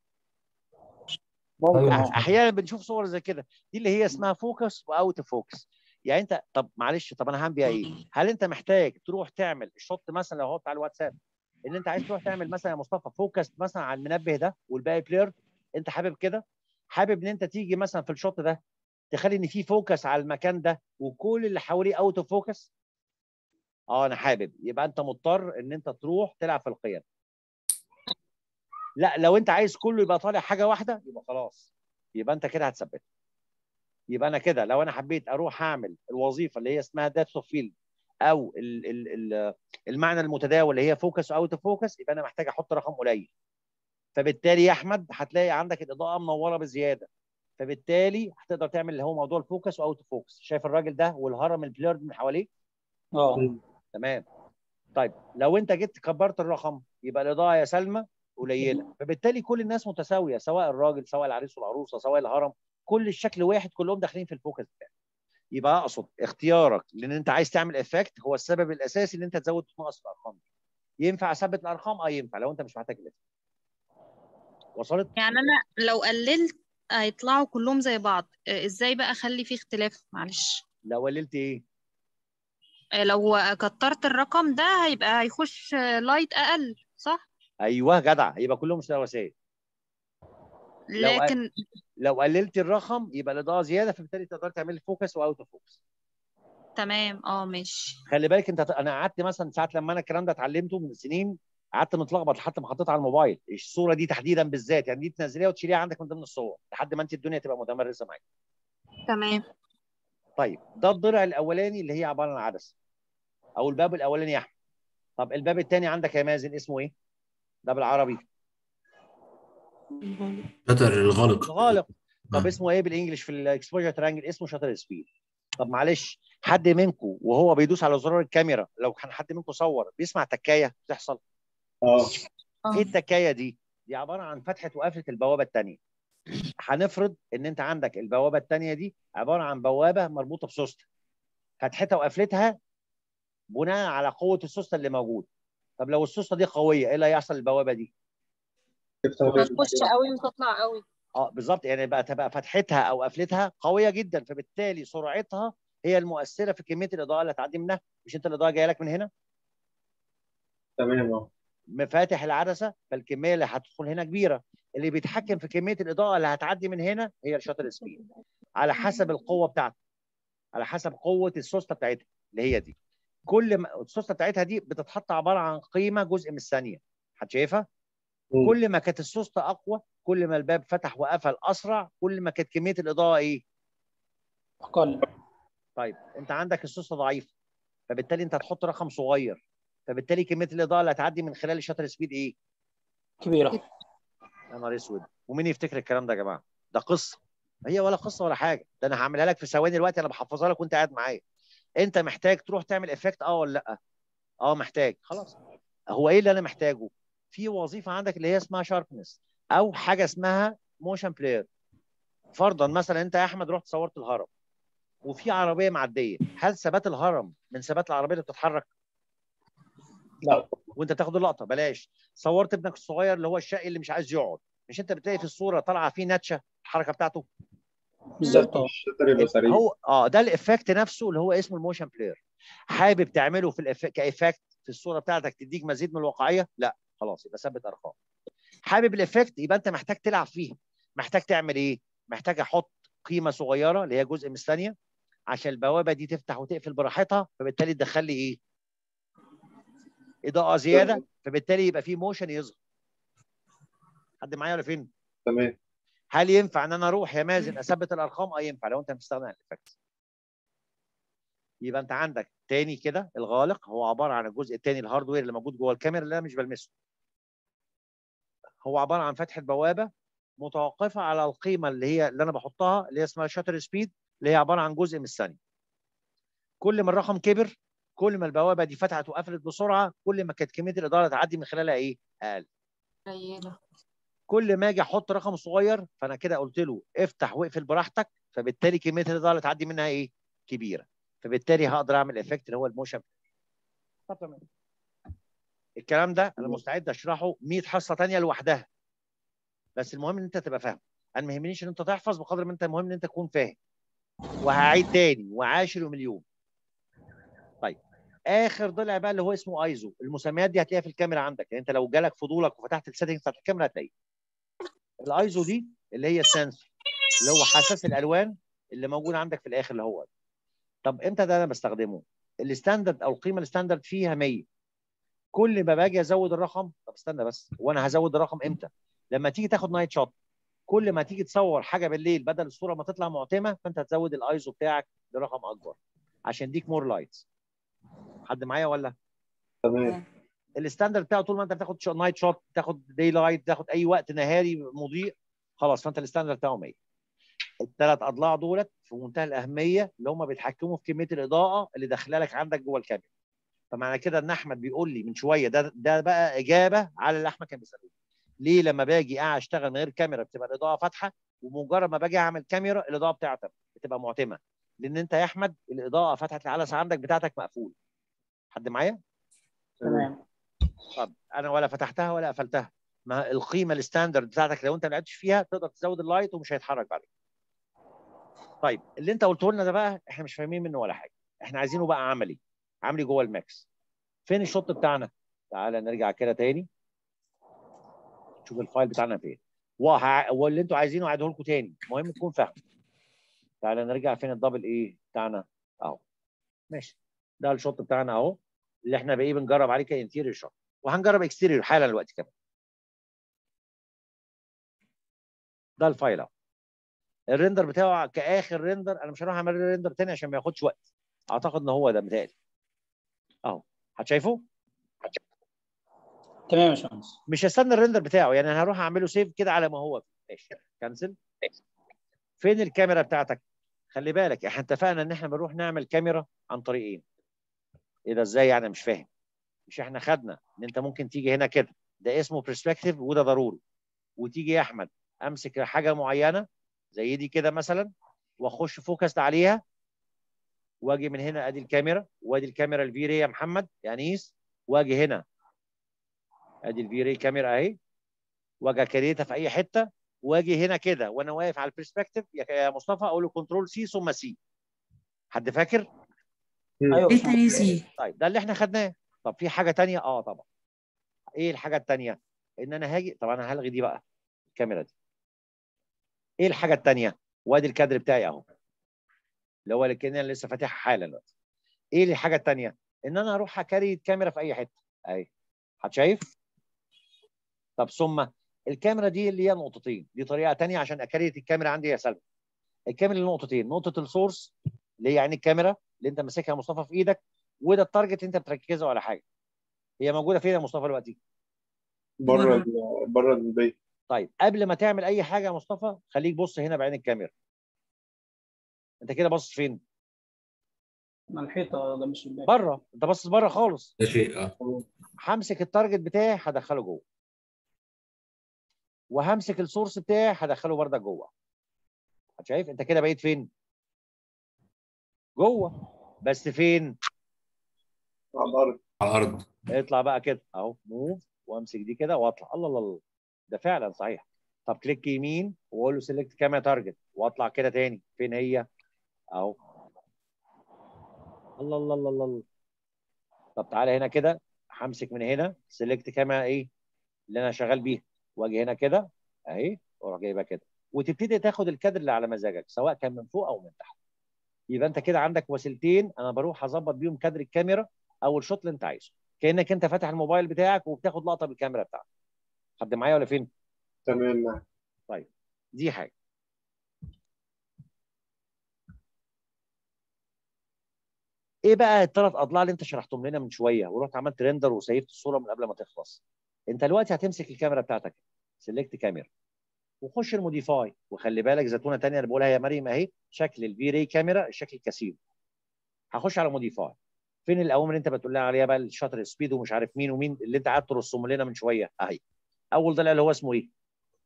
Speaker 1: احيانا بنشوف صور زي كده. دي اللي هي اسمها فوكس واوت اوف فوكس. يعني انت طب معلش طب انا هعمل بيها ايه؟ هل انت محتاج تروح تعمل الشوت مثلا لو هو بتاع الواتساب ان انت عايز تروح تعمل مثلا يا مصطفى فوكس مثلا على المنبه ده والباقي بلاير؟ انت حابب كده؟ حابب ان انت تيجي مثلا في الشوت ده تخلي ان في فوكس على المكان ده وكل اللي حواليه اوت اوف فوكس؟ اه انا حابب. يبقى انت مضطر ان انت تروح تلعب في القيم. لا لو انت عايز كله يبقى طالع حاجه واحده يبقى خلاص يبقى انت كده هتثبت. يبقى انا كده لو انا حبيت اروح اعمل الوظيفه اللي هي اسمها ديبث اوف فيلد او المعنى المتداول اللي هي فوكس اوت اوف فوكس يبقى انا محتاج احط رقم قليل. فبالتالي يا احمد هتلاقي عندك الاضاءه منوره بزياده، فبالتالي هتقدر تعمل اللي هو موضوع الفوكس واوت اوف فوكس. شايف الراجل ده والهرم البليرد من حواليه؟ تمام. طيب لو انت جيت كبرت الرقم يبقى الاضاءه يا سلمى قليله، فبالتالي كل الناس متساويه سواء الراجل سواء العريس والعروسه سواء الهرم كل الشكل واحد كلهم داخلين في الفوكس بتاعك. يبقى اقصد اختيارك لان انت عايز تعمل افكت هو السبب الاساسي ان انت تزود تنقص الارقام. ينفع اثبت الارقام؟ اه ينفع لو انت مش محتاج الافكت. وصلت؟
Speaker 4: يعني انا لو قللت هيطلعوا كلهم زي بعض، ازاي بقى اخلي فيه اختلاف؟ معلش.
Speaker 1: لو قللت ايه؟
Speaker 4: لو كترت الرقم ده هيخش لايت اقل، صح؟
Speaker 1: ايوه جدع يبقى كلهم سواسيه.
Speaker 4: لكن
Speaker 1: لو قللت الرقم يبقى الاضاءه زياده فبالتالي تقدر تعمل فوكس واوت اوف فوكس.
Speaker 4: تمام ماشي.
Speaker 1: خلي بالك انت انا قعدت مثلا ساعه لما انا الكلام ده اتعلمته من سنين قعدت متلخبط لحد ما حطيتها على الموبايل الصوره دي تحديدا بالذات، يعني دي تنزليها وتشيليها عندك من ضمن الصور لحد ما انت الدنيا تبقى متمرسه معاك.
Speaker 4: تمام.
Speaker 1: طيب ده الضلع الاولاني اللي هي عباره عن عدسه او الباب الاولاني يا احمد. طب الباب الثاني عندك يا مازن اسمه ايه؟ ده بالعربي
Speaker 3: شاتر الغالق.
Speaker 1: الغالق. طب اسمه ايه بالانجلش في الاكسبوجر ترانجل؟ اسمه شاتر سبيد. طب معلش حد منكم وهو بيدوس على زرار الكاميرا لو كان حد منكم صور بيسمع تكايه بتحصل؟ ايه التكايه دي؟ دي عباره عن فتحه وقفله البوابه الثانيه. هنفرض ان انت عندك البوابه الثانيه دي عباره عن بوابه مربوطه بسوسته، فتحتها وقفلتها بناء على قوه السوسته اللي موجوده. طب لو السوسته دي قويه ايه اللي هيحصل للبوابه دي؟
Speaker 4: هتخش قوي وتطلع قوي.
Speaker 1: بالظبط، يعني بقى تبقى فتحتها او قفلتها قويه جدا، فبالتالي سرعتها هي المؤثره في كميه الاضاءه اللي هتعدي منها. مش انت الاضاءه جايه لك من هنا؟
Speaker 5: تمام.
Speaker 1: مفاتح العدسه، فالكميه اللي هتدخل هنا كبيره. اللي بيتحكم في كميه الاضاءه اللي هتعدي من هنا هي الشاتر سبيد، على حسب القوه بتاعتها، على حسب قوه السوسته بتاعتها اللي هي دي. كل ما السوسته بتاعتها دي بتتحط عباره عن قيمه جزء من الثانيه، حد شايفها؟ كل ما كانت السوسته اقوى، كل ما الباب فتح وقفل اسرع، كل ما كانت كميه الاضاءه ايه؟
Speaker 2: اقل.
Speaker 1: طيب انت عندك السوسته ضعيفه، فبالتالي انت هتحط رقم صغير، فبالتالي كميه الاضاءه اللي هتعدي من خلال الشاتر سبيد ايه؟
Speaker 2: كبيره.
Speaker 1: يا نهار اسود، ومين يفتكر الكلام ده يا جماعه؟ ده قصه. هي ولا قصه ولا حاجه، ده انا هعملها لك في ثواني دلوقتي، انا بحفظها لك وانت قاعد معايا. انت محتاج تروح تعمل افكت ولا لا؟ محتاج. خلاص، هو ايه اللي انا محتاجه؟ في وظيفه عندك اللي هي اسمها شاربنس، او حاجه اسمها موشن بلاير. فرضا مثلا انت يا احمد رحت صورت الهرم وفي عربيه معديه، هل ثبات الهرم من ثبات العربيه اللي بتتحرك؟
Speaker 2: لا.
Speaker 1: وانت تاخد اللقطه بلاش. صورت ابنك الصغير اللي هو الشقي اللي مش عايز يقعد، مش انت بتلاقي في الصوره طالعه فيه نتشه الحركه بتاعته؟
Speaker 2: بالظبط.
Speaker 5: الشاتر يبقى سريع.
Speaker 1: هو ده الافكت نفسه اللي هو اسمه الموشن بلاير. حابب تعمله في كافكت في الصوره بتاعتك تديك مزيد من الواقعيه؟ لا، خلاص يبقى ثبت ارقام. حابب الافكت يبقى انت محتاج تلعب فيها. محتاج تعمل ايه؟ محتاج احط قيمه صغيره اللي هي جزء من الثانيه عشان البوابه دي تفتح وتقفل براحتها، فبالتالي تدخل لي ايه؟ اضاءه زياده، فبالتالي يبقى في موشن يظهر. حد معايا ولا فين؟
Speaker 5: تمام.
Speaker 1: هل ينفع ان انا اروح يا مازن اثبت الارقام؟ ينفع لو انت بتستخدم الافكت. يبقى انت عندك تاني كده الغالق هو عباره عن الجزء الثاني الهاردوير اللي موجود جوه الكاميرا اللي انا مش بلمسه. هو عباره عن فتحه بوابه متوقفه على القيمه اللي انا بحطها اللي هي اسمها شاتر سبيد، اللي هي عباره عن جزء من الثانيه. كل ما الرقم كبر، كل ما البوابه دي فتحت وقفلت بسرعه، كل ما كانت كميه الاضاءه تعدي من خلالها ايه؟ اقل.
Speaker 4: قليلة.
Speaker 1: كل ما اجي احط رقم صغير فانا كده قلت له افتح واقفل براحتك، فبالتالي كميه الاضاءه اللي تعدي منها ايه؟ كبيره، فبالتالي هقدر اعمل افكت اللي هو الموشن. طب تمام. الكلام ده انا مستعد اشرحه 100 حصه ثانيه لوحدها، بس المهم ان انت تبقى فاهم. انا ما يهمنيش ان انت تحفظ بقدر ما انت المهم ان انت تكون فاهم. وهعيد تاني وعاشر ومليون. طيب اخر ضلع بقى اللي هو اسمه ايزو. المسميات دي هتلاقيها في الكاميرا عندك، يعني انت لو جالك فضولك وفتحت السيتنجز بتاعت الكاميرا هتلاقيها. الايزو دي اللي هي السنسور اللي هو حساس الالوان اللي موجود عندك في الاخر اللي هو. طب امتى ده انا بستخدمه؟ الستاندرد او القيمه الستاندرد فيها 100. كل ما باجي ازود الرقم، طب استنى بس، وانا هزود الرقم امتى؟ لما تيجي تاخد نايت شوت، كل ما تيجي تصور حاجه بالليل بدل الصوره ما تطلع معتمه، فانت هتزود الايزو بتاعك لرقم اكبر عشان يديك مور لايتس. حد معايا ولا؟
Speaker 5: تمام.
Speaker 1: الستاندرد بتاعه طول ما انت بتاخد نايت شوت، تاخد داي لايت، تاخد اي وقت نهاري مضيء، خلاص فانت الستاندرد بتاعه 100. الثلاث اضلاع دولت في منتهى الاهميه، اللي هم بيتحكموا في كميه الاضاءه اللي داخله لك عندك جوه الكاميرا. فمعنى كده ان احمد بيقول لي من شويه ده بقى اجابه على اللي احمد كان بيساله. ليه لما باجي اشتغل من غير كاميرا بتبقى الاضاءه فاتحه، ومجرد ما باجي اعمل كاميرا الاضاءه بتاعتك بتبقى معتمه؟ لان انت يا احمد الاضاءه فتحت العدسه عندك بتاعتك مقفول. حد معايا؟
Speaker 2: تمام.
Speaker 1: طب انا ولا فتحتها ولا قفلتها، ما القيمه الستاندرد بتاعتك لو انت ما لعبتش فيها تقدر تزود اللايت ومش هيتحرك بعدين. طيب اللي انت قلته لنا ده بقى احنا مش فاهمين منه ولا حاجه، احنا عايزينه بقى عملي، عملي جوه الماكس. فين الشوط بتاعنا؟ تعالى نرجع كده تاني شوف الفايل بتاعنا فين. واللي انتوا عايزينه اعيده لكم تاني، المهم تكون فاهم. تعالى نرجع فين الدبل ايه بتاعنا اهو. ماشي، ده الشوط بتاعنا اهو اللي احنا بقى بنجرب عليه كانتيريور شوت، وهنجرب اكستيريور حالا دلوقتي كمان. ده الفايل اهو، الريندر بتاعه كاخر ريندر. انا مش هروح اعمل ريندر تاني عشان ما ياخدش وقت. اعتقد ان هو ده متهيألي اهو. هتشايفه؟
Speaker 2: تمام يا باشمهندس.
Speaker 1: مش هستنى الريندر بتاعه، يعني انا هروح اعمله سيف كده على ما هو. ماشي، كنسل. فين الكاميرا بتاعتك؟ خلي بالك احنا اتفقنا ان احنا بنروح نعمل كاميرا عن طريق ايه؟ ايه ده ازاي يعني؟ مش فاهم. مش احنا خدنا ان انت ممكن تيجي هنا كده، ده اسمه برسبكتيف وده ضروري، وتيجي يا احمد امسك حاجه معينه زي دي كده مثلا واخش فوكس عليها، واجي من هنا ادي الكاميرا، وادي الكاميرا الفيري يا محمد يا انيس، واجي هنا ادي الفي راي كاميرا اهي، واجي اكريتها في اي حته، واجي هنا كده وانا واقف على البرسبكتيف يا مصطفى اقول له كنترول سي ثم سي. حد فاكر؟
Speaker 2: ايوه
Speaker 7: ايه تاني سي؟
Speaker 1: طيب ده اللي احنا خدناه. طب في حاجه ثانيه؟ طبعا. ايه الحاجه الثانيه؟ ان انا هاجي، طب انا هلغي دي بقى الكاميرا دي. ايه الحاجه الثانيه؟ وادي الكادر بتاعي اهو، اللي هو اللي كنا لسه فاتحها حالا دلوقتي. ايه الحاجه الثانيه؟ ان انا اروح اكاري الكاميرا في اي حته اهي. حد شايف؟ طب ثم الكاميرا دي اللي هي نقطتين، دي طريقه ثانيه عشان اكاري الكاميرا عندي يا سلمى. الكاميرا اللي نقطتين، نقطه السورس اللي هي يعني الكاميرا اللي انت ماسكها يا مصطفى في ايدك، وده التارجت انت بتركزه على حاجه. هي موجوده فين يا مصطفى دلوقتي؟
Speaker 5: بره البيت.
Speaker 1: طيب قبل ما تعمل اي حاجه يا مصطفى خليك بص هنا بعين الكاميرا. انت كده باصص فين؟
Speaker 2: على الحيطه جنب الشباك.
Speaker 1: بره، انت باصص بره خالص.
Speaker 3: ده شيء
Speaker 1: همسك التارجت بتاعي هدخله جوه، وهمسك السورس بتاعي هدخله بردك جوه. شايف انت كده بقيت فين؟ جوه. بس فين؟
Speaker 5: على الارض.
Speaker 3: على الارض.
Speaker 1: اطلع بقى كده اهو، موف، وامسك دي كده واطلع. الله الله الله، ده فعلا صحيح. طب كليك يمين واقول له سيلكت كاميرا تارجت، واطلع كده تاني. فين هي؟ اهو. الله الله الله الله. طب تعالى هنا كده، همسك من هنا سيلكت كاميرا ايه اللي انا شغال بيها، واجي هنا كده اهي، واروح جايبها كده، وتبتدي تاخد الكادر اللي على مزاجك سواء كان من فوق او من تحت. يبقى انت كده عندك وسيلتين انا بروح اظبط بيهم كادر الكاميرا او الشوت اللي انت عايزه، كانك انت فاتح الموبايل بتاعك وبتاخد لقطه بالكاميرا بتاعتك. حد معايا ولا فين؟
Speaker 5: تمام معاك.
Speaker 1: طيب دي حاجه. ايه بقى الثلاث اضلاع اللي انت شرحتهم لنا من شويه ورحت عملت ريندر وسيفت الصوره من قبل ما تخلص؟ انت دلوقتي هتمسك الكاميرا بتاعتك، سيلكت كاميرا، وخش الموديفاي، وخلي بالك زتونه ثانيه انا بقولها يا مريم اهي، شكل الفي راي كاميرا الشكل الكثيف. هخش على موديفاي. فين الاوامر اللي انت بتقول لنا عليها بقى؟ الشاتر سبيد ومش عارف مين ومين اللي انت قعدت ترسم لنا من شويه اهي. اول ضلع اللي هو اسمه ايه؟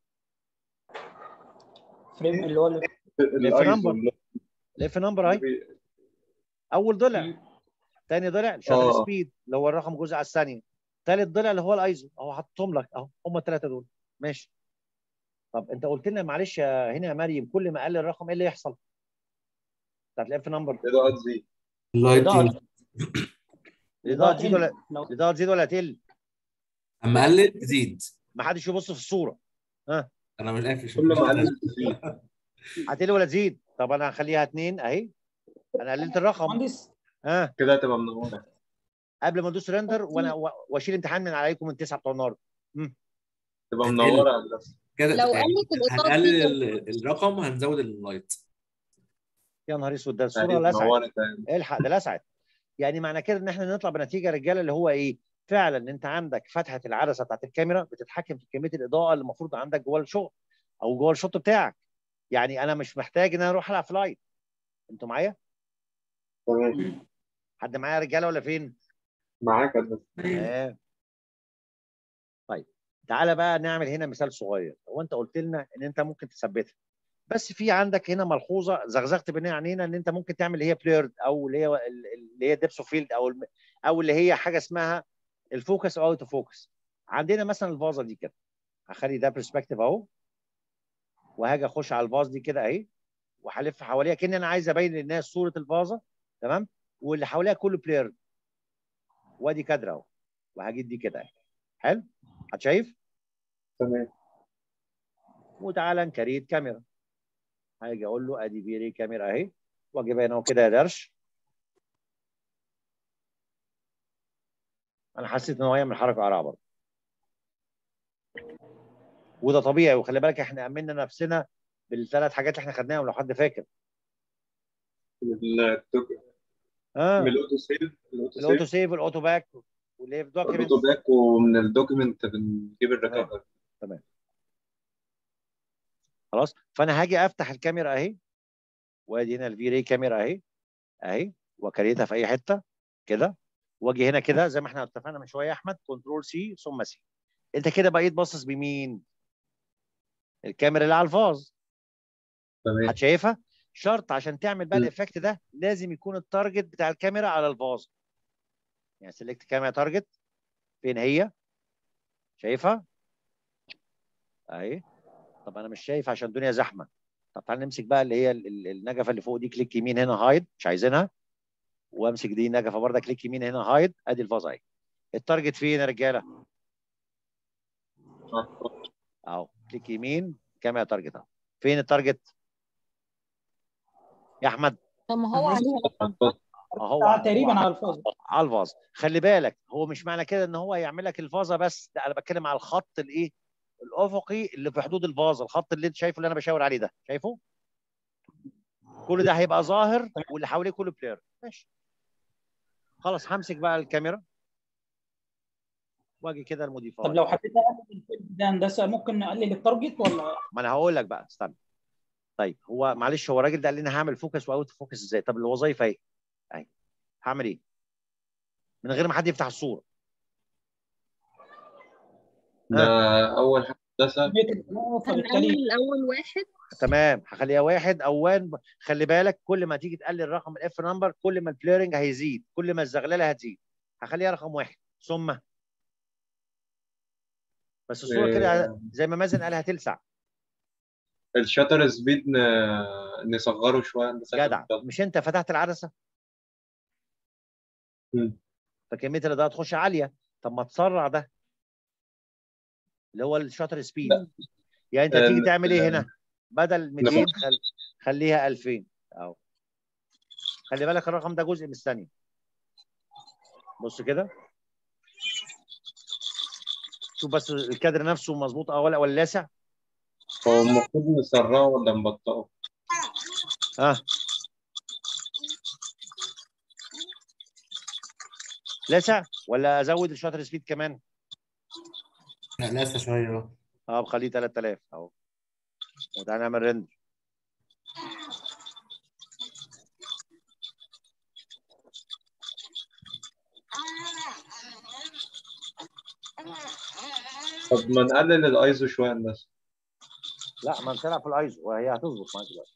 Speaker 2: فريم اللي هو
Speaker 1: الاف نمبر. الاف نمبر اهي اول ضلع. ثاني ضلع الشاتر سبيد اللي هو الرقم جزء على الثانيه. ثالثضلع اللي هو الايزو اهو، حطهم لك اهو، هم الثلاثه دول. ماشي. طب انت قلت لنا معلش هنا يا مريم، كل ما قل الرقم ايه اللي يحصل؟ بتاعت الاف نمبر.
Speaker 5: الاضاءه تزيد.
Speaker 1: الاضاءه تزيد ولا الاضاءه تزيد ولا تقل؟
Speaker 3: اما قلت تزيد.
Speaker 1: ما حدش يبص في الصوره. ها
Speaker 3: انا مش قافش.
Speaker 5: كل ما قلت تزيد.
Speaker 1: هتقل ولا تزيد؟ طب انا هخليها 2 اهي، انا قللت الرقم.
Speaker 2: مهندس
Speaker 1: ها
Speaker 5: كده هتبقى منوره.
Speaker 1: قبل ما ادوس ريندر وانا واشيل امتحان من عليكم من 9 بتوع النهارده.
Speaker 5: تبقى منوره على الرسم.
Speaker 3: كده
Speaker 4: لو
Speaker 3: يعني
Speaker 4: قلت الاضاءه
Speaker 3: هنقلل الرقم وهنزود اللايت.
Speaker 1: يا نهار اسود، ده الصوره
Speaker 5: يعني
Speaker 1: لسعت.
Speaker 5: منوره تاني.
Speaker 1: الحق ده لسعت. يعني معنى كده ان احنا نطلع بنتيجه يا رجاله اللي هو ايه؟ فعلا انت عندك فتحه العدسه بتاعت الكاميرا بتتحكم في كميه الاضاءه اللي المفروض عندك جوه الشغل او جوه الشوت بتاعك. يعني انا مش محتاج ان انا اروح العب فلايت. انتوا معايا؟
Speaker 5: تمام.
Speaker 1: حد معايا يا رجاله ولا فين؟
Speaker 5: معاك يا هندسة.
Speaker 1: تمام. طيب تعالى بقى نعمل هنا مثال صغير. هو انت قلت لنا ان انت ممكن تثبتها، بس في عندك هنا ملحوظه زغزغت بينا عينينا ان انت ممكن تعمل اللي هي بليرد او اللي هي ديبس اوف فيلد او اللي هي حاجه اسمها الفوكس او اوت فوكس. عندنا مثلا الفازه دي كده، هخلي ده برسبكتيف اهو، وهاجي اخش على الفاز دي كده اهي، وهلف حواليها كأن انا عايز ابين للناس صوره الفازه. تمام. واللي حواليها كله بليرد، وادي كادر اهو، وهجيب دي كده اهي. حلو. هتشايف؟
Speaker 5: تمام.
Speaker 1: وتعالى نكريت كاميرا. هاجي اقول له ادي فيري كاميرا اهي، واجيبها هنا وكده يا درش. انا حسيت ان هو هيعمل حركه قرع برضه، وده طبيعي. وخلي بالك احنا امنا نفسنا بالثلاث حاجات اللي احنا خدناهم لو حد فاكر.
Speaker 5: من الاوتو سيف.
Speaker 1: الاوتو سيف والاوتو باك واللي هي في
Speaker 5: الاوتو
Speaker 1: دوكيومنتس.
Speaker 5: باك، ومن الدوكيمنت بنجيب الريكفري.
Speaker 1: تمام. خلاص. فانا هاجي افتح الكاميرا اهي، وادي هنا الفي راي كاميرا اهي اهي، وكريتها في اي حته كده، واجي هنا كده زي ما احنا اتفقنا من شويه يا احمد، كنترول سي ثم سي. انت كده بقيت باصص بمين؟ الكاميرا اللي على الفاز.
Speaker 5: تمام.
Speaker 1: هتشايفها؟ شرط عشان تعمل بقى الايفكت ده لازم يكون التارجت بتاع الكاميرا على الفاز. يعني سيلكت كاميرا تارجت، فين هي؟ شايفها اهي. طب انا مش شايف عشان الدنيا زحمه. طب تعالى نمسك بقى اللي هي النجفه اللي فوق دي، كليك يمين هنا هايد، مش عايزينها. وامسك دي نجفه برضه، كليك يمين هنا هايد، ادي الفازه اهي. التارجت فين يا رجاله؟ اهو كليك يمين كام يا تارجت اهو. فين التارجت يا احمد؟
Speaker 4: طب ما هو
Speaker 1: اهو
Speaker 2: تقريبا على الفاز.
Speaker 1: على الفاز. خلي بالك هو مش معنى كده ان هو هيعمل لك الفازه بس، لا انا بتكلم على الخط الايه الافقي اللي في حدود الفازه، الخط اللي انت شايفه اللي انا بشاور عليه ده، شايفه؟ كل ده هيبقى ظاهر واللي حواليه كله بلير. ماشي خلاص. همسك بقى الكاميرا واجي كده الموديفاي.
Speaker 2: طب لو حبيت اقلل الفيلد ده هندسه ممكن نقلل التارجت ولا؟
Speaker 1: ما انا هقول لك بقى، استنى. طيب هو معلش، هو الراجل ده قال لنا هعمل فوكس واوت فوكس ازاي؟ طب الوظيفه ايه؟ اهي هعمل ايه؟ من غير ما حد يفتح الصوره.
Speaker 5: ده أول حاجة هندسة.
Speaker 2: فبالتالي
Speaker 4: الاول واحد.
Speaker 1: تمام، هخليها واحد او وان. خلي بالك كل ما تيجي تقلل رقم الاف نمبر كل ما البليرنج هيزيد، كل ما الزغلله هتزيد. هخليها رقم واحد ثم بس الصوره كده زي ما مازن قال هتلسع.
Speaker 5: الشاتر سبيد نصغره شوية هندسة.
Speaker 1: جدع، مش انت فتحت العدسه فكميه الاضاءه تخش عاليه؟ طب ما تسرع ده اللي هو الشاتر سبيد. يعني انت تيجي تعمل ايه هنا؟ بدل 200 خليها 2000 اهو. خلي بالك الرقم ده جزء من الثانيه. بص كده، شوف بس الكادر نفسه مظبوط ولا لاسع؟
Speaker 5: هو المفروض نسرعه ولا نبطئه؟
Speaker 1: لاسع ولا ازود الشاتر سبيد كمان؟
Speaker 3: لا لسه شويه.
Speaker 1: بخليه 3000 اهو. وتعالى نعمل ريندر.
Speaker 5: طب ما نقلل الايزو شويه هندسه.
Speaker 1: لا ما نلعب في الايزو وهي هتظبط معاك دلوقتي.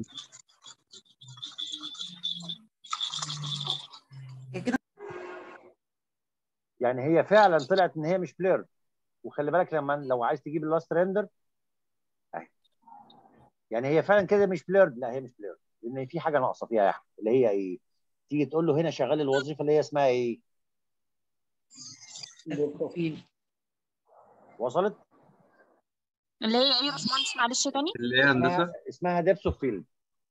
Speaker 1: يعني هي فعلا طلعت ان هي مش بلير. وخلي بالك لو عايز تجيب اللاست ريندر اهي، يعني هي فعلا كده مش بلير. لا هي مش بلير لان في حاجه ناقصه فيها يا احمد، اللي هي ايه؟ تيجي تقول له هنا شغال الوظيفه اللي هي اسمها ايه؟
Speaker 2: البروفيل.
Speaker 1: وصلت؟
Speaker 4: اللي هي ايه يا باشمهندس معلش تاني؟
Speaker 5: اللي هي هندسه
Speaker 1: اسمها ديبس اوف فيلد.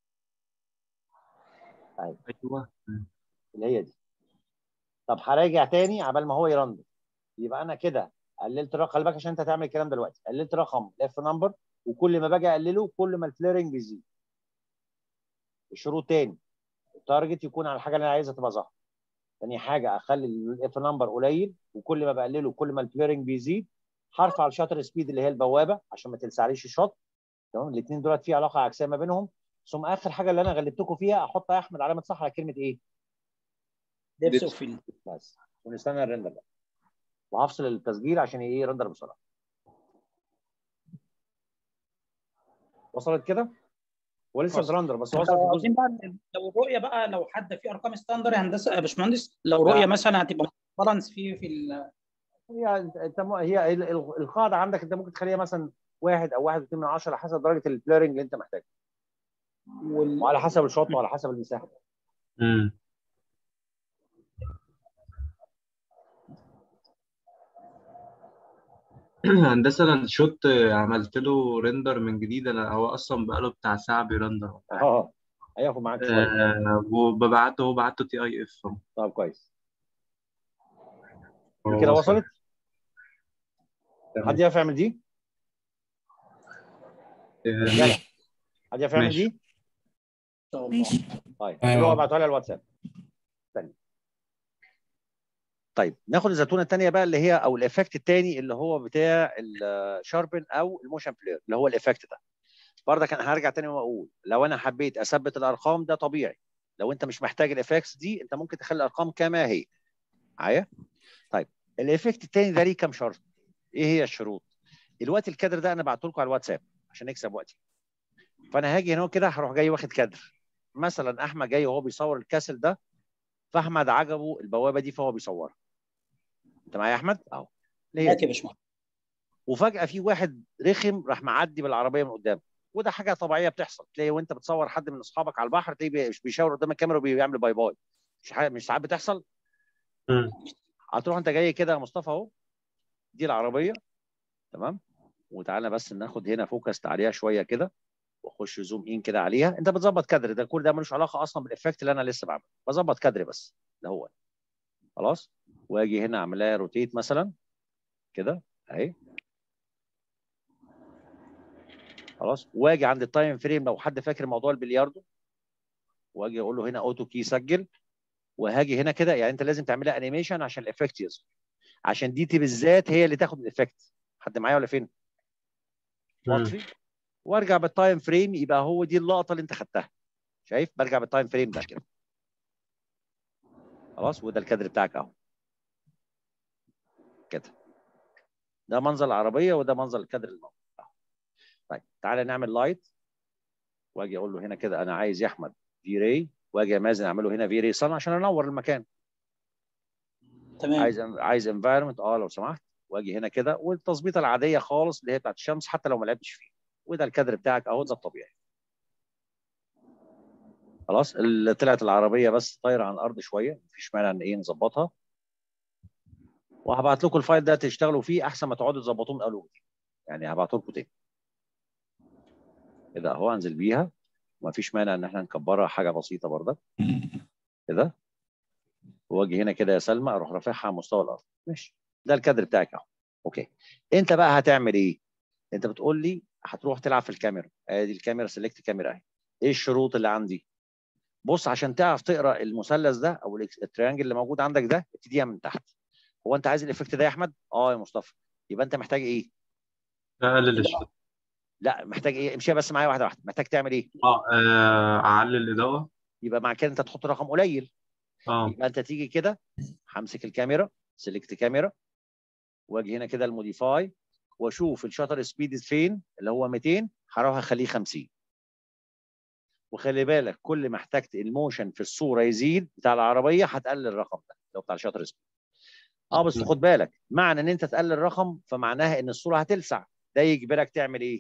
Speaker 5: ايوه
Speaker 1: اللي هي دي. طب هراجع تاني عبال ما هو يرندر. يبقى انا كده قللت الرقم. خلي بالك عشان انت هتعمل الكلام دلوقتي. قللت رقم الاف نمبر وكل ما باجي اقلله كل ما الفليرنج بيزيد. الشروط تاني: التارجت يكون على الحاجه اللي انا عايزها تبقى ظاهره. تاني حاجه اخلي الاف نمبر قليل وكل ما بقلله كل ما الفليرنج بيزيد. هرفع الشاتر سبيد اللي هي البوابه عشان ما تلسعليش الشوت. تمام، الاثنين دولت في علاقه عكسيه ما بينهم. ثم اخر حاجه اللي انا غلبتكم فيها احط يا احمد علامه صح على كلمه ايه؟
Speaker 2: ديبس اوف فيلد.
Speaker 1: بس ونستنى الرندر بقى. وهفصل التسجيل عشان ايه يرندر بسرعه. وصلت كده؟ ولسه بترندر بس وصلت الجزء.
Speaker 2: لو الرؤيه بقى، لو حد في ارقام ستاندر يا هندسه يا باشمهندس، لو رؤيه مثلا هتبقى بالانس
Speaker 1: هي القاعده عندك انت ممكن تخليها مثلا 1 او 1.2 من 10 حسب درجه البليرنج اللي انت محتاجها. وعلى حسب الشوط وعلى حسب المساحه.
Speaker 5: هندسه انا الشوت عملت له ريندر من جديد. انا هو اصلا بقاله بتاع ساعه بيرندر.
Speaker 1: هياخد معاك شويه.
Speaker 5: وببعته تي اي اف.
Speaker 1: طب كويس كده. وصلت؟ حد يعرف يعمل دي؟ حد يعرف يعمل دي؟
Speaker 7: ماشي.
Speaker 1: طيب ايوه ابعتوها لي على الواتساب. ثانيه. طيب ناخد الزتونه الثانيه بقى اللي هي او الايفكت الثاني اللي هو بتاع الشاربن او الموشن بلير اللي هو الايفكت ده. برضه كان هرجع تاني واقول لو انا حبيت اثبت الارقام ده طبيعي. لو انت مش محتاج الايفكتس دي انت ممكن تخلي الارقام كما هي. معايا؟ طيب الايفكت الثاني ده ليه كام شرط؟ ايه هي الشروط؟ دلوقتي الكادر ده انا بعته لكم على الواتساب عشان نكسب وقتي. فانا هاجي هنا كده هروح جاي واخد كادر. مثلا احمد جاي وهو بيصور الكاسل ده، فاحمد عجبه البوابه دي فهو بيصورها. انت معايا يا احمد؟ اهو.
Speaker 2: يا باشمهندس.
Speaker 1: وفجاه في واحد رخم راح معدي بالعربيه من قدام، وده حاجه طبيعيه بتحصل. تلاقي وانت بتصور حد من اصحابك على البحر تلاقيه بيشاور قدام الكاميرا وبيعمل باي باي. مش ساعات بتحصل؟ هتروح انت جاي كده يا مصطفى اهو، دي العربيه تمام، وتعالى بس ناخد هنا فوكس عليها شويه كده، واخش زوم ان كده عليها. انت بتظبط كادر، ده كل ده ملوش علاقه اصلا بالافكت اللي انا لسه بعمله، بظبط كادر بس ده هو. خلاص، واجي هنا اعملها روتيت مثلا كده اهي. خلاص، واجي عند التايم فريم لو حد فاكر موضوع البلياردو، واجي اقول له هنا اوتو كي سجل، وهاجي هنا كده. يعني انت لازم تعملها انيميشن عشان الافكت يظهر، عشان دي بالذات هي اللي تاخد الافكت. حد معايا ولا فين؟ واطفي وارجع بالتايم فريم، يبقى هو دي اللقطه اللي انت خدتها. شايف؟ برجع بالتايم فريم ده كده. خلاص، وده الكادر بتاعك اهو كده. ده منظر العربيه وده منظر الكادر الموجود. طيب تعالى نعمل لايت، واجي اقول له هنا كده انا عايز يا احمد في راي، واجي يا مازن اعمله هنا في راي صن عشان انور المكان.
Speaker 2: تمام.
Speaker 1: عايز انفايرمنت لو سمحت، واجي هنا كده، والتظبيطه العاديه خالص اللي هي بتاعت الشمس حتى لو ما لعبتش فيه. وده الكادر بتاعك اهو، ده الطبيعي. خلاص، اللي طلعت العربيه بس طايره عن الارض شويه، مفيش مانع ان نظبطها. وهبعت لكم الفايل ده تشتغلوا فيه احسن ما تقعدوا تظبطوه من اول وجديد. يعني هبعته لكم تاني كده اهو، انزل بيها. ومفيش مانع ان احنا نكبرها حاجه بسيطه برضك كده. واجي هنا كده يا سلمى اروح رافعها على مستوى الارض. ماشي، ده الكادر بتاعك اهو. اوكي، انت بقى هتعمل ايه؟ انت بتقول لي هتروح تلعب في الكاميرا. ادي الكاميرا، سيلكت كاميرا اهي. ايه الشروط اللي عندي؟ بص، عشان تعرف تقرا المثلث ده او التريانجل اللي موجود عندك ده، ابتديها من تحت. هو انت عايز الايفكت ده يا احمد؟ يا مصطفى. يبقى انت محتاج ايه؟
Speaker 5: اقلل الشاشة.
Speaker 1: لا، محتاج ايه؟ امشيها بس معايا واحده واحده. محتاج تعمل ايه؟
Speaker 5: اعلي الاضاءة.
Speaker 1: يبقى مع كده انت تحط رقم قليل.
Speaker 5: اه
Speaker 1: يبقى انت تيجي كده، همسك الكاميرا، سيلكت كاميرا، واجي هنا كده الموديفاي، واشوف الشاتر سبيد فين اللي هو 200، هروح اخليه 50. وخلي بالك كل ما احتجت الموشن في الصوره يزيد بتاع العربيه هتقلل الرقم ده لو بتاع الشاتر سبيد. بس خد بالك، معنى ان انت تقلل الرقم فمعناها ان الصوره هتلسع. ده يجبرك تعمل ايه؟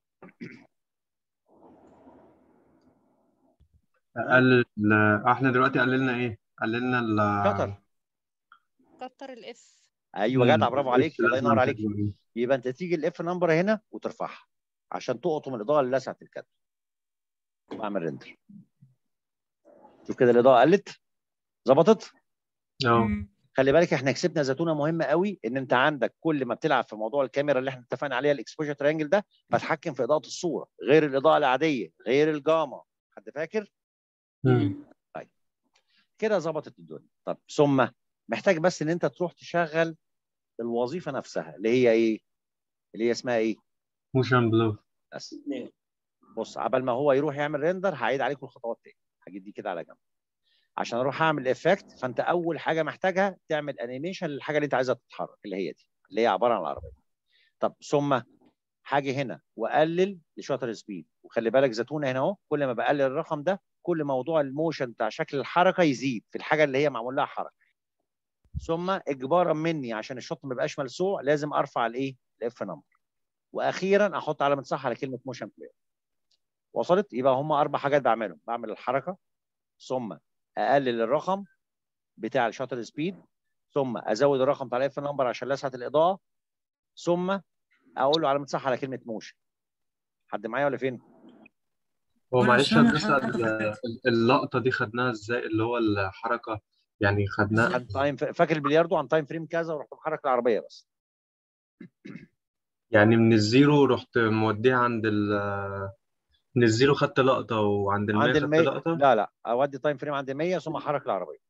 Speaker 5: اقلل احنا دلوقتي قللنا ايه؟ قللنا
Speaker 1: شاتر.
Speaker 4: كتر الاف.
Speaker 1: ايوه جدع، برافو عليك، الله ينور عليك.
Speaker 5: إيه؟
Speaker 1: يبقى انت تيجي الاف نمبر هنا وترفعها عشان تقطم الاضاءه اللي لسعت الكادر. واعمل ريندر. شوف كده الاضاءه قلت، ظبطت. خلي بالك احنا كسبنا زتونه مهمه قوي، ان انت عندك كل ما بتلعب في موضوع الكاميرا اللي احنا اتفقنا عليها الاكسبوجر ترينجل ده، بتحكم في اضاءه الصوره غير الاضاءه العاديه غير الجاما. حد فاكر؟ طيب كده ظبطت الدنيا. طب ثم محتاج بس ان انت تروح تشغل الوظيفه نفسها اللي هي ايه؟ اللي هي اسمها ايه؟
Speaker 5: موشن بلو.
Speaker 1: بس بص، عبال ما هو يروح يعمل ريندر هعيد عليكم الخطوات تاني. هجيب دي كده على جنب عشان اروح اعمل افكت. فانت اول حاجه محتاجها تعمل انيميشن للحاجه اللي انت عايزها تتحرك، اللي هي دي اللي هي عباره عن العربيه. طب ثم حاجه هنا واقلل لشاتر سبيد. وخلي بالك زتونه هنا اهو، كل ما بقلل الرقم ده كل موضوع الموشن بتاع شكل الحركه يزيد في الحاجه اللي هي معمول لها حركه. ثم اجبارا مني عشان الشوط ما يبقاش ملسوع لازم ارفع الايه؟ الاف نمبر. واخيرا احط علامه صح على كلمه موشن بلاي. وصلت؟ يبقى هم 4 حاجات بعملهم. بعمل الحركه، ثم اقلل الرقم بتاع الشاتر سبيد، ثم ازود الرقم بتاع الاف نمبر عشان لسعه الاضاءه، ثم اقول له علامه صح على كلمه موشن. حد معايا ولا فين؟
Speaker 5: هو
Speaker 7: وانا مش
Speaker 5: معلش يا
Speaker 7: فاهمه
Speaker 5: هندسة
Speaker 7: حاجه.
Speaker 5: اللقطة دي خدناها ازاي؟ اللي هو الحركة يعني خدناها.
Speaker 1: عن تايم، فاكر البلياردو عن تايم فريم كذا ورحت محرك العربيه بس.
Speaker 5: يعني من الزيرو رحت موديها عند من الزيرو خدت لقطة وعند
Speaker 1: عند
Speaker 5: 100
Speaker 1: ال
Speaker 5: خدت
Speaker 1: 100
Speaker 5: لقطة.
Speaker 1: لا اودي تايم فريم عند 100 ثم احرك العربيه.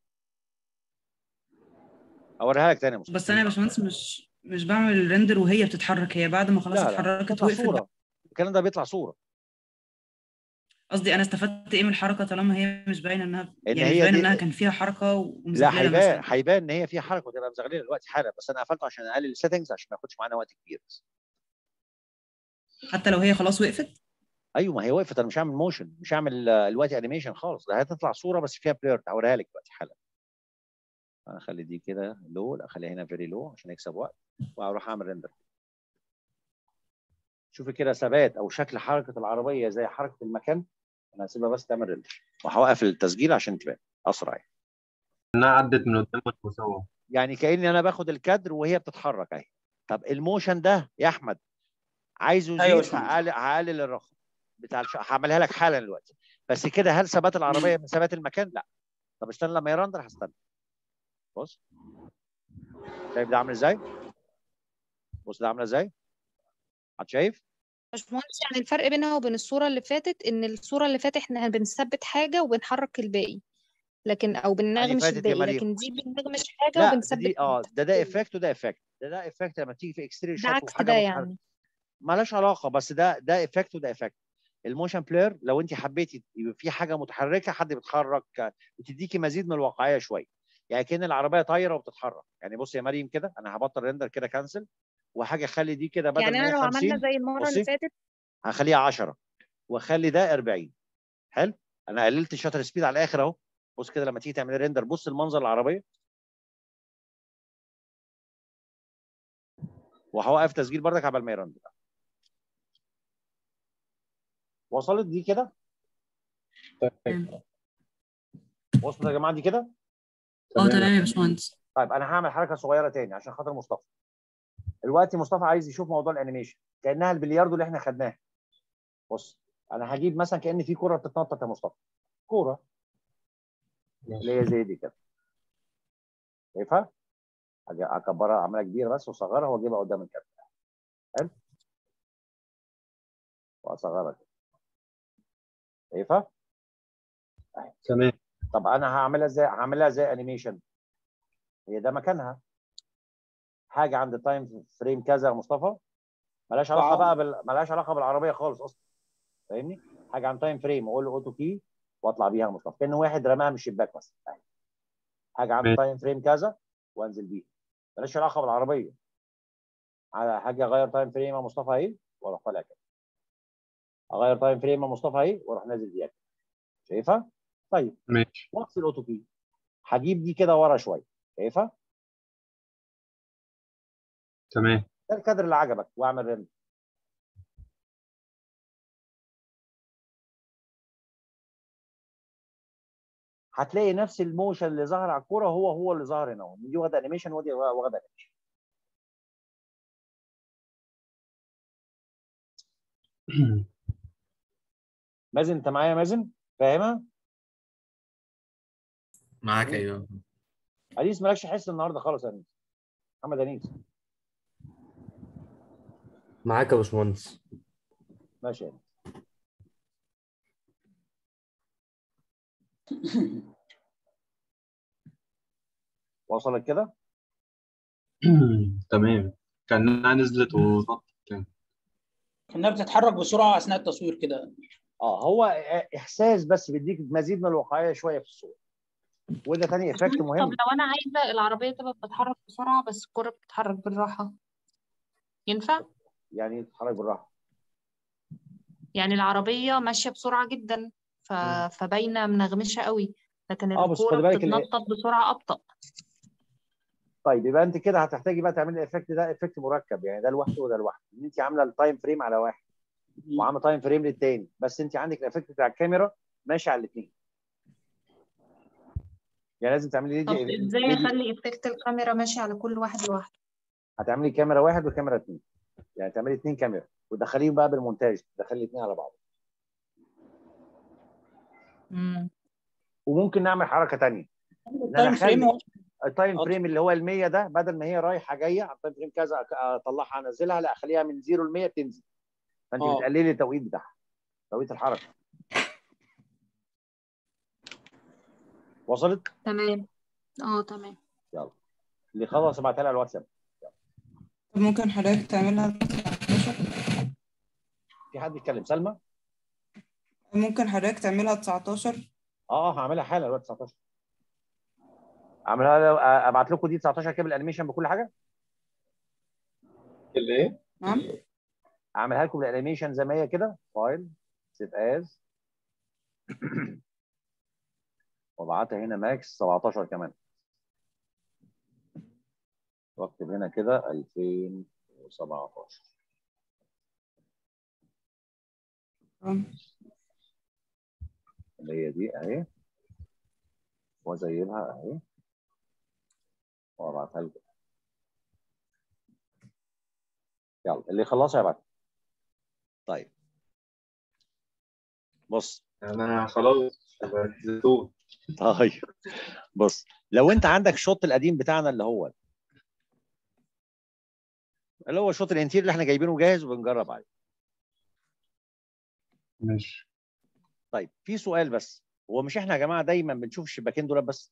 Speaker 1: اوريها لك تاني يا مصطفى.
Speaker 7: بس انا يا باشمهندس مش بعمل الريندر وهي بتتحرك، هي بعد ما خلاص
Speaker 1: لا
Speaker 7: اتحركت
Speaker 1: بتطلع
Speaker 7: وقفت.
Speaker 1: صوره. الكلام ده بيطلع صوره.
Speaker 7: قصدي انا استفدت ايه من الحركه طالما هي مش باينه انها،
Speaker 1: ان
Speaker 7: يعني مش
Speaker 1: هي
Speaker 7: باينه
Speaker 1: دي.
Speaker 7: انها كان فيها حركه
Speaker 1: لا،
Speaker 7: ومزغلله
Speaker 1: هيبان
Speaker 7: مثلا.
Speaker 1: هيبان ان هي فيها حركه وتبقى مزغلله دلوقتي حالا، بس انا قفلته عشان اقلل السيتنجز عشان ما ياخدش معانا وقت كبير بس.
Speaker 7: حتى لو هي خلاص وقفت.
Speaker 1: ايوه، ما هي وقفت. انا مش هعمل موشن، مش هعمل دلوقتي انيميشن خالص. ده هتطلع صوره بس فيها بلير. هوريها لك دلوقتي حالا. انا اخلي دي كده لو، لا اخليها هنا فيري لو عشان يكسب وقت، واروح اعمل ريندر. شوفي كده ثبات او شكل حركه العربيه زي حركه المكان. انا هسيبها بس تعمل ريندر وهوقف التسجيل عشان تبان اسرع يعني.
Speaker 5: انها عدت من قدام المساواة.
Speaker 1: يعني كاني انا باخد الكادر وهي بتتحرك اهي. طب الموشن ده يا احمد عايزه
Speaker 2: ايوه يا
Speaker 1: يزيد،
Speaker 2: باشمهندس.
Speaker 1: هقلل الرقم بتاع هعملها لك حالا دلوقتي. بس كده هل ثبات العربيه من ثبات المكان؟ لا. طب استنى لما يرندر هستنى. بص شايف ده عامل ازاي؟ بص ده عامله ازاي؟ حد شايف؟
Speaker 4: باشمهندس يعني الفرق بينها وبين الصورة اللي فاتت ان الصورة اللي فاتت احنا بنثبت حاجة وبنحرك الباقي، لكن او
Speaker 1: يعني
Speaker 4: بنغمش
Speaker 1: فاتت يا
Speaker 4: الباقي،
Speaker 1: مريم.
Speaker 4: لكن دي بنغمش حاجة
Speaker 1: لا
Speaker 4: وبنثبت
Speaker 1: دي
Speaker 4: حاجة.
Speaker 1: ده افكت وده افكت. ده افكت لما تيجي في اكستيريور
Speaker 4: ده
Speaker 1: شوت
Speaker 4: عكس
Speaker 1: وحاجه
Speaker 4: ده
Speaker 1: متحركه.
Speaker 4: يعني.
Speaker 1: مالهاش علاقه، بس ده افكت وده افكت. الموشن بلير لو انت حبيتي يبقى في حاجه متحركه، حد بيتحرك، بتديكي مزيد من الواقعيه شويه. يعني كأن العربيه طايره وبتتحرك. يعني بص يا مريم كده، انا هبطل ريندر كده كانسل، وحاجه اخلي دي كده بدل
Speaker 4: يعني
Speaker 1: ما هي
Speaker 4: انا لو عملنا
Speaker 1: 50.
Speaker 4: زي المرة اللي
Speaker 1: بصي
Speaker 4: فاتت
Speaker 1: هخليها 10 واخلي ده 40. حلو. انا قللت الشاتر سبيد على الاخر اهو. بص كده لما تيجي تعملي ريندر، بص المنظر العربيه. وهوقف تسجيل بردك عبال ما يرندر. وصلت دي كده؟
Speaker 7: تمام.
Speaker 1: وصلت يا جماعه دي كده؟
Speaker 7: تمام يا باشمهندس.
Speaker 1: طيب انا هعمل حركه صغيره تاني عشان خاطر مصطفى. دلوقتي مصطفى عايز يشوف موضوع الانيميشن كانها البلياردو اللي احنا خدناها. بص انا هجيب مثلا كان في كوره بتتنطط يا مصطفى. كوره اللي هي زي دي كده. شايفها؟ هاجي اكبرها اعملها كبيره بس واصغرها واجيبها قدام الكاميرا. حلو. واصغرها كده. شايفها؟ اهي.
Speaker 5: تمام.
Speaker 1: طب انا هعملها ازاي؟ هعملها زي انيميشن. هي ده مكانها. حاجه عند تايم فريم كذا يا مصطفى. ملهاش علاقه بقى ملهاش علاقه بالعربيه خالص اصلا. فاهمني؟ حاجه عن تايم فريم واقول له اوتو كي واطلع بيها يا مصطفى كان واحد رماها من الشباك مثلا. اهي. حاجه عند
Speaker 5: تمام.
Speaker 1: تايم فريم كذا وانزل بيها. ملهاش علاقه بالعربيه. على حاجه اغير تايم فريم يا مصطفى اهي واروح طالع كده. اغير تايم فريم يا مصطفى اهي واروح نازل بيها كده. شايفها؟ طيب
Speaker 5: ماشي.
Speaker 1: وقت الاوتو كي هجيب دي كده ورا شويه. شايفها؟
Speaker 5: تمام.
Speaker 1: ده الكادر اللي عجبك واعمل ريندر. هتلاقي نفس الموشن اللي ظهر على الكوره هو اللي ظهر هنا. دي واخده انيميشن ودي واخده انيميشن. مازن انت معايا يا مازن؟ فاهمها؟
Speaker 8: معاك ايوه.
Speaker 1: انيس مالكش حس النهارده خالص يا انيس. محمد انيس.
Speaker 3: معاك يا باشمهندس.
Speaker 1: ماشي يا انيس. وصلت كده؟
Speaker 5: تمام. كأنها نزلت ونطت تاني.
Speaker 2: كانها بتتحرك بسرعه اثناء التصوير كده.
Speaker 1: هو احساس بس بيديك مزيد من الواقعيه شويه في الصوره. وده تاني افكت
Speaker 4: طب
Speaker 1: مهم.
Speaker 4: لو انا عايزة العربية تبقى بتتحرك بسرعة بس الكرة بتتحرك بالراحة، ينفع؟
Speaker 1: يعني تتحرك بالراحه.
Speaker 4: يعني العربية ماشية بسرعة جدا فباينة منغمشة قوي، لكن
Speaker 1: بس
Speaker 4: الكورة
Speaker 1: خد بالك
Speaker 4: بتتنطط بسرعة أبطأ.
Speaker 1: طيب يبقى انت كده هتحتاجي بقى تعملي الافكت ده افكت مركب. يعني ده لوحده وده لوحده. ان انت عامله التايم فريم على واحد وعامله تايم فريم للتاني، بس انت عندك الافكت بتاع الكاميرا ماشي على الاثنين. يعني لازم تعملي
Speaker 4: طب
Speaker 1: دي
Speaker 4: ازاي اخلي افكت الكاميرا ماشي على كل واحد لوحده؟
Speaker 1: هتعملي كاميرا واحد وكاميرا اثنين. يعني تعملي اثنين كاميرا وتدخليهم بقى بالمونتاج، تدخلي الاثنين على بعض. وممكن نعمل حركه ثانيه ان انا
Speaker 2: التايم فريم
Speaker 1: اخلي
Speaker 2: هو
Speaker 1: التايم فريم اللي هو ال 100 ده بدل ما هي رايحه جايه على التايم فريم كذا اطلعها انزلها، لا اخليها من 0 ل 100 بتنزل. فانت بتقللي التوقيت بتاعها، توقيت الحركه. وصلت؟
Speaker 4: تمام. تمام.
Speaker 1: يلا اللي خلص ابعتها لي على الواتساب.
Speaker 7: طب ممكن حضرتك تعملها 19؟
Speaker 1: في حد يتكلم؟ سلمى؟
Speaker 7: ممكن حضرتك تعملها 19؟
Speaker 1: هعملها حالا دلوقتي 19. اعملها ابعت لكم دي 19 كده بالانيميشن بكل حاجه.
Speaker 5: الايه؟
Speaker 7: نعم.
Speaker 1: اعملها لكم بالانيميشن زي ما هي كده. فايل سيف از وابعتها هنا ماكس 17 كمان. واكتب هنا كده 2017. اللي هي دي اهي، وازيلها اهي وابعتها لكم. يلا اللي خلصها يبعت. طيب بص
Speaker 5: انا خلاص نزلتوه.
Speaker 1: طيب بص، لو انت عندك الشوط القديم بتاعنا اللي هو شوط الانتير اللي احنا جايبينه جاهز وبنجرب عليه.
Speaker 5: ماشي.
Speaker 1: طيب في سؤال بس، هو مش احنا يا جماعه دايما بنشوف الشباكين دول بس؟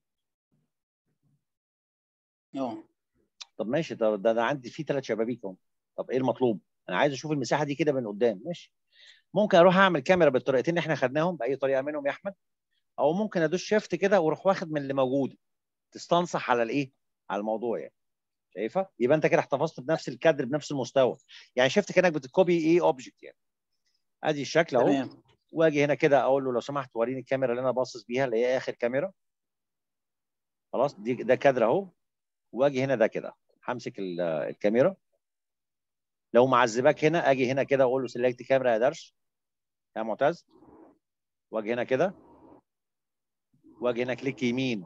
Speaker 1: طب ماشي، طب ده عندي فيه 3 شبابيك اهو. طب ايه المطلوب؟ انا عايز اشوف المساحه دي كده من قدام. ماشي، ممكن اروح اعمل كاميرا بالطريقتين اللي احنا خدناهم، باي طريقه منهم يا احمد، او ممكن ادوس شيفت كده واروح واخد من اللي موجود، تستنصح على الايه، على الموضوع يعني. شايفه؟ يبقى انت كده احتفظت بنفس الكادر بنفس المستوى، يعني شفت كانك بتكوبي ايه اوبجكت يعني. ادي الشكل اهو.
Speaker 2: تمام.
Speaker 1: واجي هنا كده اقول له لو سمحت وريني الكاميرا اللي انا باصص بيها اللي هي اخر كاميرا. خلاص دي ده كادر اهو. واجي هنا ده كده همسك الكاميرا. لو معذباك هنا اجي هنا كده اقول له سيلكت كاميرا يا درش يا معتز. واجي هنا كده، واجي هنا كليك يمين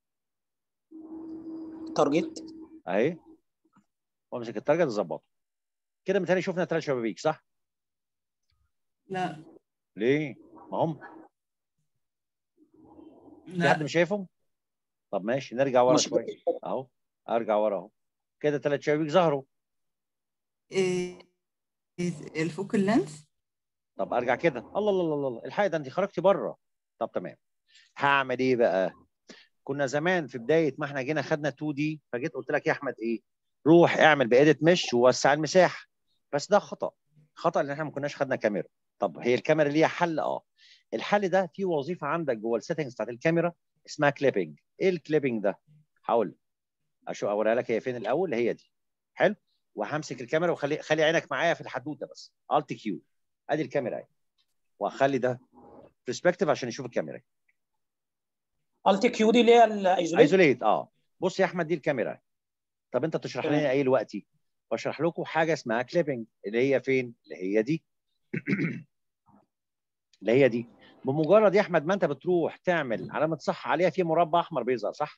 Speaker 2: تارجت
Speaker 1: اهي، وامسك التارجت اظبطه كده. متهيألي شفنا 3 شبابيك صح؟
Speaker 7: لا
Speaker 1: ليه؟ ما هم في حد
Speaker 7: لا
Speaker 1: مش شايفهم؟ طب ماشي نرجع ورا
Speaker 2: مش
Speaker 1: شويه اهو. ارجع ورا اهو كده 3 شبابيك ظهروا.
Speaker 7: إيه الفوكال لينث.
Speaker 1: طب ارجع كده، الله الله الله الله الحقيقه ده انت خرجتي بره. طب تمام، هعمل ايه بقى؟ كنا زمان في بدايه ما احنا جينا خدنا 2 دي، فجيت قلت لك يا احمد ايه، روح اعمل بايديت مش ووسع المساحه. بس ده خطا، خطا ان احنا ما كناش خدنا كاميرا. طب هي الكاميرا ليها حل؟ الحل ده في وظيفه عندك جوه السيتنجز بتاعت الكاميرا اسمها كليبنج. ايه الكليبنج ده؟ هقول اشوف اوريها لك هي فين الاول. هي دي. حلو. وهمسك الكاميرا خلي عينك معايا في الحدوته بس. الت كيو ادي الكاميرا اهي، واخلي ده برسبكتيف عشان يشوف الكاميرا.
Speaker 2: الت كيو دي اللي هي الايزوليت.
Speaker 1: ايزوليت بص يا احمد دي الكاميرا. طب انت تشرح لنا ايه دلوقتي؟ بشرح لكم حاجه اسمها كليبنج اللي هي فين؟ اللي هي دي اللي هي دي. بمجرد يا احمد ما انت بتروح تعمل علامه صح عليها في مربع احمر بيظهر صح؟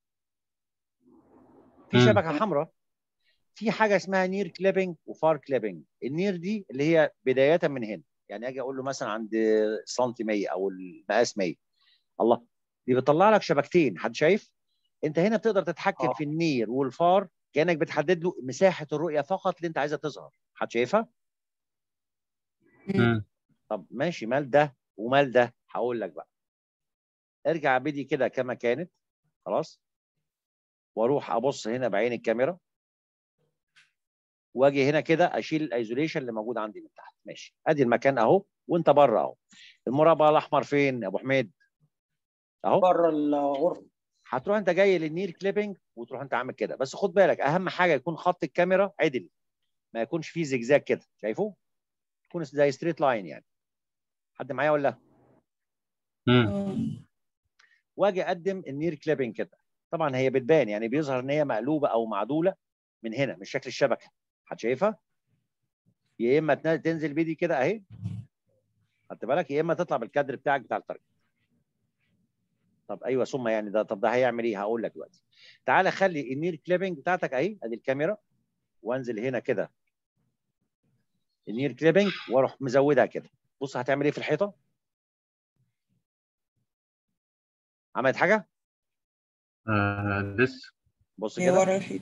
Speaker 1: في شبكه حمراء. في حاجه اسمها نير كليبنج وفار كليبنج. النير دي اللي هي بدايه من هنا، يعني اجي اقول له مثلا عند سنتي 100 او المقاس 100. الله، دي بتطلع لك شبكتين. حد شايف؟ انت هنا بتقدر تتحكم في النير والفار كانك بتحدد له مساحه الرؤيه فقط اللي انت عايزها تظهر. حد شايفها؟ طب ماشي، مال ده ومال ده؟ هقول لك بقى. ارجع بدي كده كما كانت. خلاص. واروح ابص هنا بعين الكاميرا، واجي هنا كده اشيل الايزوليشن اللي موجود عندي من تحت. ماشي، ادي المكان اهو وانت بره اهو. المربع الاحمر فين يا ابو حميد؟ اهو
Speaker 2: بره الغرفه.
Speaker 1: هتروح انت جاي للنير كليبنج وتروح انت عامل كده. بس خد بالك اهم حاجه يكون خط الكاميرا عدل، ما يكونش فيه زجزاج كده. شايفه؟ يكون زي ستريت لاين يعني. حد معايا ولا؟ واجي اقدم النير كليبنج كده. طبعا هي بتبان يعني بيظهر ان هي مقلوبه او معدوله من هنا من شكل الشبكه. حد شايفها؟ يا اما تنزل بيدي كده اهي، خدت بالك، يا اما تطلع بالكادر بتاعك بتاع التارجت. طب ايوه ثم يعني ده، طب ده هيعمل ايه؟ هقول لك دلوقتي. تعالى خلي النير كليبنج بتاعتك اهي، ادي الكاميرا، وانزل هنا كده النير كليبنج واروح مزودها كده. بص هتعمل ايه في الحيطه؟ عملت حاجه؟
Speaker 5: لسه.
Speaker 1: بص
Speaker 7: هي
Speaker 1: كده
Speaker 7: ورا الحيط.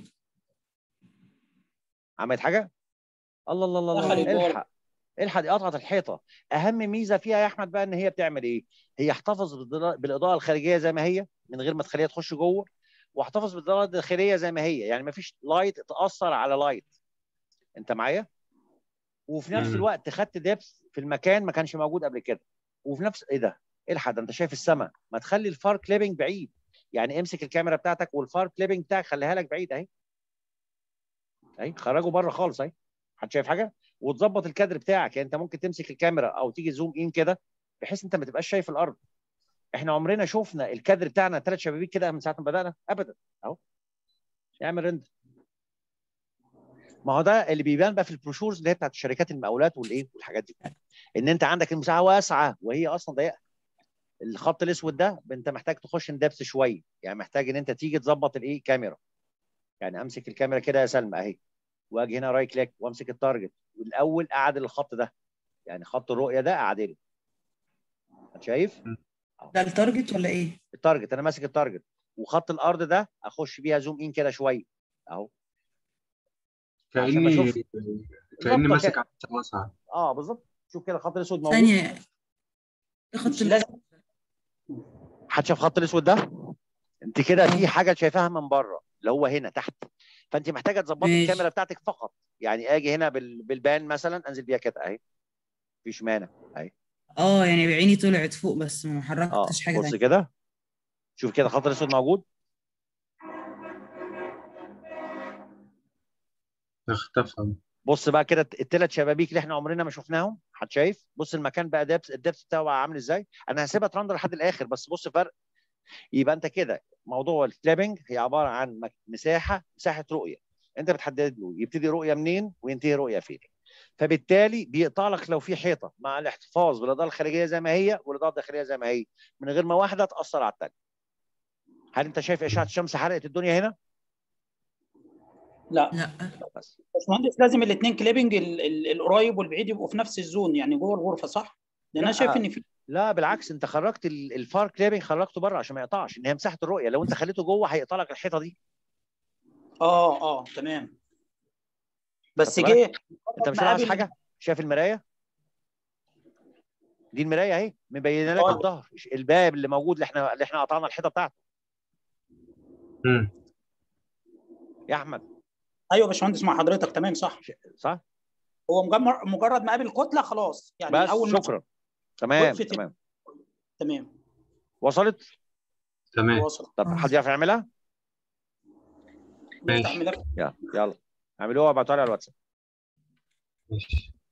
Speaker 1: عملت حاجه. الله الله الله
Speaker 2: دخلت
Speaker 1: الله
Speaker 2: جوه.
Speaker 1: الحق الحق دي قطعت الحيطه. اهم ميزه فيها يا احمد بقى ان هي بتعمل ايه؟ هي احتفظ بالاضاءه الخارجيه زي ما هي من غير ما تخليها تخش جوه، واحتفظ بالاضاءه الداخليه زي ما هي، يعني ما فيش لايت تاثر على لايت. انت معايا؟ وفي نفس الوقت خدت ديبث في المكان ما كانش موجود قبل كده. وفي نفس ايه ده؟ الحق ده انت شايف السماء. ما تخلي الفار كليبنج بعيد، يعني امسك الكاميرا بتاعتك والفار كليبنج بتاعك خليها لك بعيد اهي. اهي خرجوا بره خالص اهي. حد شايف حاجه؟ وتظبط الكادر بتاعك، يعني انت ممكن تمسك الكاميرا او تيجي زوم ان كده بحيث انت ما تبقاش شايف الارض. احنا عمرنا شفنا الكادر بتاعنا 3 شبابيك كده من ساعه ما بدانا ابدا. اهو اعمل رندر. ما هو ده اللي بيبان بقى في البروشورز اللي هي بتاعت الشركات المقاولات والايه والحاجات دي، ان انت عندك المساحه واسعه وهي اصلا ضيقه. الخط الاسود ده انت محتاج تخش اندبس شويه، يعني محتاج ان انت تيجي تظبط الايه كاميرا، يعني امسك الكاميرا كده يا سلمى اهي، واجي هنا رايت كليك وامسك التارجت، والاول اعدل الخط ده، يعني خط الرؤيه ده اعدله. شايف؟
Speaker 7: ده التارجت ولا ايه؟
Speaker 1: التارجت، انا ماسك التارجت، وخط الارض ده اخش بيها زوم ان كده شويه اهو، عشان
Speaker 5: كأني
Speaker 1: بشوف
Speaker 5: كأني
Speaker 1: بالظبط
Speaker 5: ماسك على واسعة.
Speaker 1: بالظبط. شوف كده الخط الاسود موجود.
Speaker 7: ثانية، خط
Speaker 2: مش لازم.
Speaker 1: حد شاف الخط الاسود ده؟ انت كده في حاجه شايفاها من بره اللي هو هنا تحت، فانت محتاجه تظبطي
Speaker 7: ماشي.
Speaker 1: الكاميرا بتاعتك فقط، يعني اجي هنا بالبان مثلا انزل بيها كده اهي، مفيش مانع اهي.
Speaker 7: يعني بعيني طلعت فوق بس ما حركتش حاجة
Speaker 1: بص
Speaker 7: تانية.
Speaker 1: كده، شوف كده الخط الاسود موجود.
Speaker 5: اختفى.
Speaker 1: بص بقى كده الثلاث شبابيك اللي احنا عمرنا ما شفناهم، حد شايف؟ بص المكان بقى الدبس بتاعه بقى عامل ازاي. انا هسيبها ترندر لحد الاخر، بس بص فرق. يبقى انت كده موضوع الكلابنج هي عباره عن مساحه رؤيه، انت بتحدد له يبتدي رؤيه منين وينتهي رؤيه فين، فبالتالي بيقطع لك لو في حيطه مع الاحتفاظ بالاضاءه الخارجيه زي ما هي والاضاءه الداخليه زي ما هي، من غير ما واحده تاثر على الثانيه. هل انت شايف اشعه الشمس حرقت الدنيا هنا؟
Speaker 2: لا
Speaker 7: لا.
Speaker 1: بس
Speaker 2: باشمهندس، لازم الاثنين كليبنج القريب والبعيد يبقوا في نفس الزون، يعني جوه الغرفه، صح؟ لان انا شايف ان في
Speaker 1: لا بالعكس، انت خرجت الفار كليبنج، خرجته بره عشان ما يقطعش، ان هي مساحه الرؤيه، لو انت خليته جوه هيقطع لك الحيطه دي.
Speaker 2: تمام. بس
Speaker 1: خدت بالك؟
Speaker 2: جه
Speaker 1: انت مش
Speaker 2: ما
Speaker 1: لاحظ
Speaker 2: قابل.
Speaker 1: حاجه؟ شايف المرايه دي؟ المرايه اهي مبينه لك الظهر، الباب اللي موجود اللي احنا قطعنا الحيطه بتاعته. يا احمد.
Speaker 2: ايوه يا باشمهندس مع حضرتك، تمام صح.
Speaker 1: صح.
Speaker 2: هو مجرد ما قابل كتله خلاص، يعني
Speaker 1: بس
Speaker 2: اول ما
Speaker 1: شكرا. تمام
Speaker 2: وقفت.
Speaker 1: تمام.
Speaker 2: تمام.
Speaker 1: وصلت؟
Speaker 5: تمام.
Speaker 2: وصل.
Speaker 1: طب حد يعرف يعملها؟
Speaker 2: نفتح
Speaker 5: ماشي.
Speaker 2: ملف.
Speaker 1: يلا اعملوها وابعتوها لي على الواتساب.
Speaker 5: ماشي.